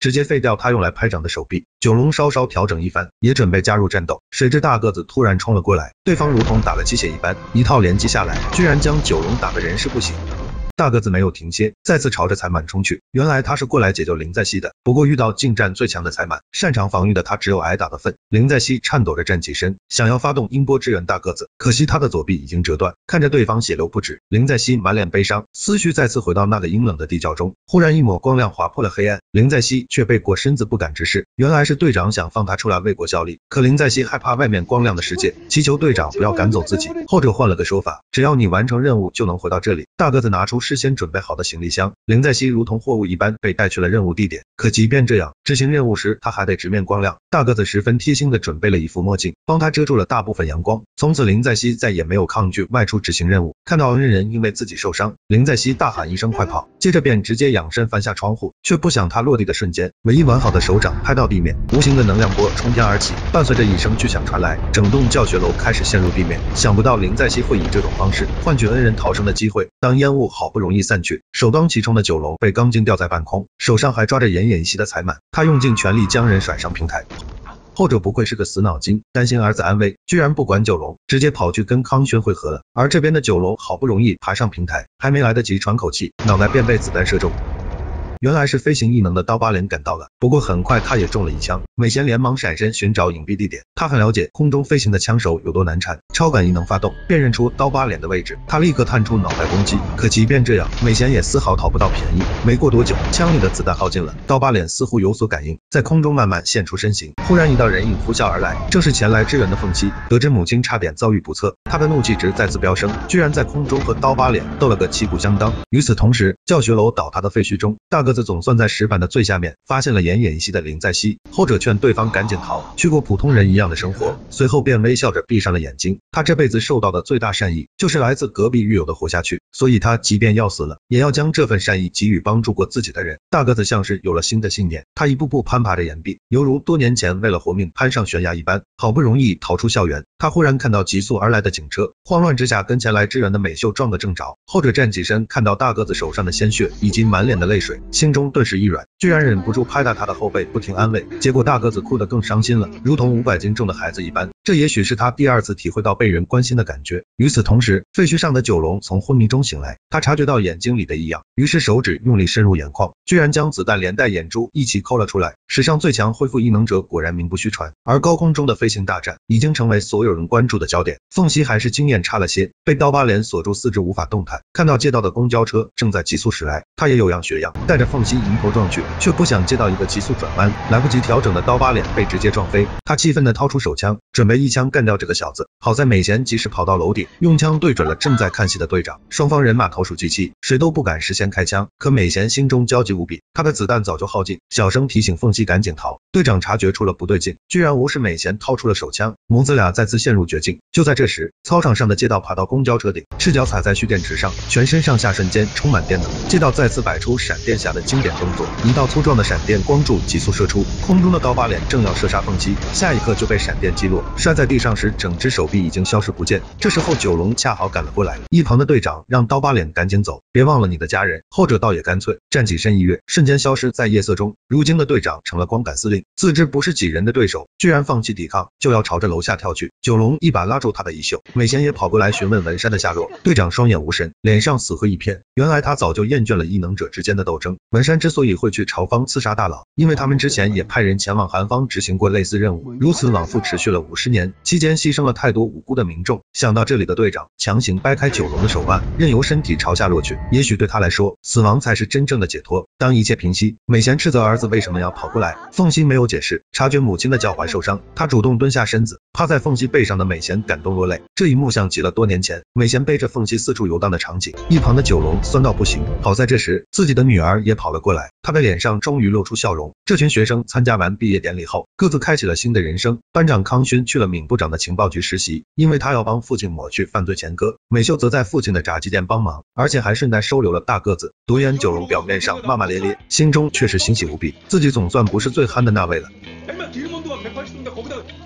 掉他用来拍掌的手臂。九龙稍稍调整一番，也准备加入战斗，谁知大个子突然冲了过来，对方如同打了鸡血一般，一套连击下来，居然将九龙打得人事不省。大个子没有停歇，再次朝着财满冲去。原来他是过来解救林在熙的，不过遇到近战最强的财满，擅长防御的他只有挨打的份。林在熙颤抖着站起身，想要发动音波支援大个子，可惜他的左臂已经折断。看着对方血流不止，林在熙满脸悲伤，思绪再次回到那个阴冷的地窖中。忽然一抹光亮划破了黑暗，林在熙却背过身子不敢直视。原来是队长想放他出来为国效力，可林在熙害怕外面光亮的世界，祈求队长不要赶走自己。后者换了个说法，只要你完成任务就能回到这里。大个子拿出事先准备好的行李箱，林在熙如同货物一般被带去了任务地点。可即便这样，执行任务时他还得直面光亮。大个子十分贴心的准备了一副墨镜，帮他遮住了大部分阳光。从此林在熙再也没有抗拒外出执行任务。看到恩人因为自己受伤，林在熙大喊一声快跑，接着便直接仰身翻下窗户，却不想他落地的瞬间，唯一完好的手掌拍到地面，无形的能量波冲天而起，伴随着一声巨响传来，整栋教学楼开始陷入地面。想不到林在熙会以这种方式换取恩人逃生的机会。当烟雾好不容易散去，首当其冲的九龙被钢筋吊在半空，手上还抓着奄奄一息的财满，他用尽全力将人甩上平台。后者不愧是个死脑筋，担心儿子安危，居然不管九龙，直接跑去跟康轩会合了。而这边的九龙好不容易爬上平台，还没来得及喘口气，脑袋便被子弹射中。原来是飞行异能的刀疤脸赶到了，不过很快他也中了一枪。美贤连忙闪身寻找隐蔽地点，他很了解空中飞行的枪手有多难缠，超感应能发动，辨认出刀疤脸的位置，他立刻探出脑袋攻击。可即便这样，美贤也丝毫讨不到便宜。没过多久，枪里的子弹耗尽了，刀疤脸似乎有所感应，在空中慢慢现出身形。忽然一道人影呼啸而来，正是前来支援的凤七。得知母亲差点遭遇不测，他的怒气值再次飙升，居然在空中和刀疤脸斗了个旗鼓相当。与此同时，教学楼倒塌的废墟中，大个子总算在石板的最下面发现了奄奄一息的林在熙，后者劝对方赶紧逃，去过普通人一样的生活，随后便微笑着闭上了眼睛。他这辈子受到的最大善意，就是来自隔壁狱友的活下去，所以他即便要死了，也要将这份善意给予帮助过自己的人。大个子像是有了新的信念，他一步步攀爬着岩壁，犹如多年前为了活命攀上悬崖一般，好不容易逃出校园。他忽然看到急速而来的警车，慌乱之下跟前来支援的美秀撞个正着，后者站起身，看到大个子手上的鲜血以及满脸的泪水，心中顿时一软，居然忍不住拍打他的后背，不停安慰。结果大个子哭得更伤心了，如同五百斤重的孩子一般。这也许是他第二次体会到被人关心的感觉。与此同时，废墟上的九龙从昏迷中醒来，他察觉到眼睛里的异样，于是手指用力深入眼眶，居然将子弹连带眼珠一起抠了出来。史上最强恢复异能者果然名不虚传，而高空中的飞行大战已经成为所有人关注的焦点。凤西还是经验差了些，被刀疤脸锁住四肢无法动弹，看到街道的公交车正在急速驶来，他也有样学样，带着凤西迎头撞去，却不想接到一个急速转弯，来不及调整的刀疤脸被直接撞飞。他气愤地掏出手枪，准备一枪干掉这个小子。好在美贤及时跑到楼顶，用枪对准了正在看戏的队长，双方人马投鼠忌器，谁都不敢事先开枪。可美贤心中焦急无比，他的子弹早就耗尽，小声提醒凤西赶紧逃。队长察觉出了不对劲，居然无视美贤掏出了手枪，母子俩再次陷入绝境。就在这时，操场上的街道爬到公交车顶，赤脚踩在蓄电池上，全身上下瞬间充满电能。街道再次摆出闪电侠的经典动作，一道粗壮的闪电光柱急速射出，空中的刀疤脸正要射杀凤西，下一刻就被闪电击落，摔在地上时整只手臂已经消失不见。这时候九龙恰好赶了过来，一旁的队长让刀疤脸赶紧走，别忘了你的家人。后者倒也干脆，站起身一跃，瞬间消失在夜色中。如今的队长成了光杆司令，自知不是几人的对手，居然放弃抵抗，就要朝着楼下跳去。九龙一把拉住他的衣袖，美贤也跑过来询问文山的下落。队长双眼无神，脸上死灰一片，原来他早就厌倦了异能者之间的斗争。文山之所以会去朝方刺杀大佬，因为他们之前也派人前往韩方执行过类似任务，如此往复持续了五十年，期间牺牲了太多无辜的民众。想到这里的队长强行掰开九龙的手腕，任由身体朝下落去，也许对他来说，死亡才是真正的解脱。当一切平息，美贤斥责儿子为什么要跑过来，凤西没有解释，察觉母亲的脚踝受伤，他主动蹲下身子，趴在凤西背上的美贤感动落泪。这一幕像极了多年前美贤背着凤西四处游荡的场景，一旁的九龙酸到不行。好在这时自己的女儿也跑了过来，她的脸上终于露出笑容。这群学生参加完毕业典礼后，各自开启了新的人生。班长康勋去了闵部长的情报局实习，因为他要帮父亲抹去犯罪前科。美秀则在父亲的炸鸡店帮忙，而且还顺带收留了大个子。独眼九龙表面上骂骂咧咧，心中却是欣喜无比，自己总算不是最憨的那位了。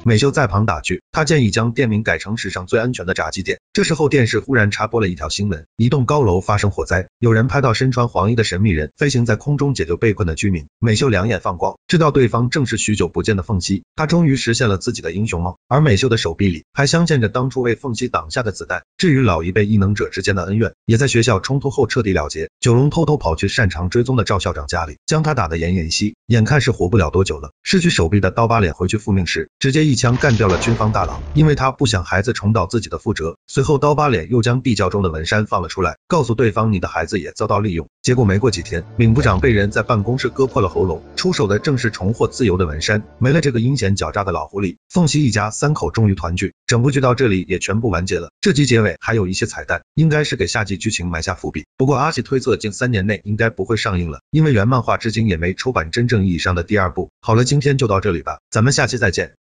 美秀在旁打趣，她建议将店名改成史上最安全的炸鸡店。这时候电视忽然插播了一条新闻，一栋高楼发生火灾，有人拍到身穿黄衣的神秘人飞行在空中解救被困的居民。美秀两眼放光，知道对方正是许久不见的凤熙，她终于实现了自己的英雄梦。而美秀的手臂里还镶嵌着当初为凤熙挡下的子弹。至于老一辈异能者之间的恩怨，也在学校冲突后彻底了结。九龙偷偷跑去擅长追踪的赵校长家里，将他打得奄奄一息，眼看是活不了多久了。失去手臂的刀疤脸回去复命时，直接一枪干掉了军方大佬，因为他不想孩子重蹈自己的覆辙。随后刀疤脸又将地窖中的文山放了出来，告诉对方你的孩子也遭到利用。结果没过几天，闵部长被人在办公室割破了喉咙，出手的正是重获自由的文山。没了这个阴险狡诈的老狐狸，凤熙一家三口终于团聚。整部剧到这里也全部完结了，这集结尾还有一些彩蛋，应该是给下季剧情埋下伏笔。不过阿喜推测近三年内应该不会上映了，因为原漫画至今也没出版真正意义上的第二部。好了，今天就到这里吧，咱们下期再见。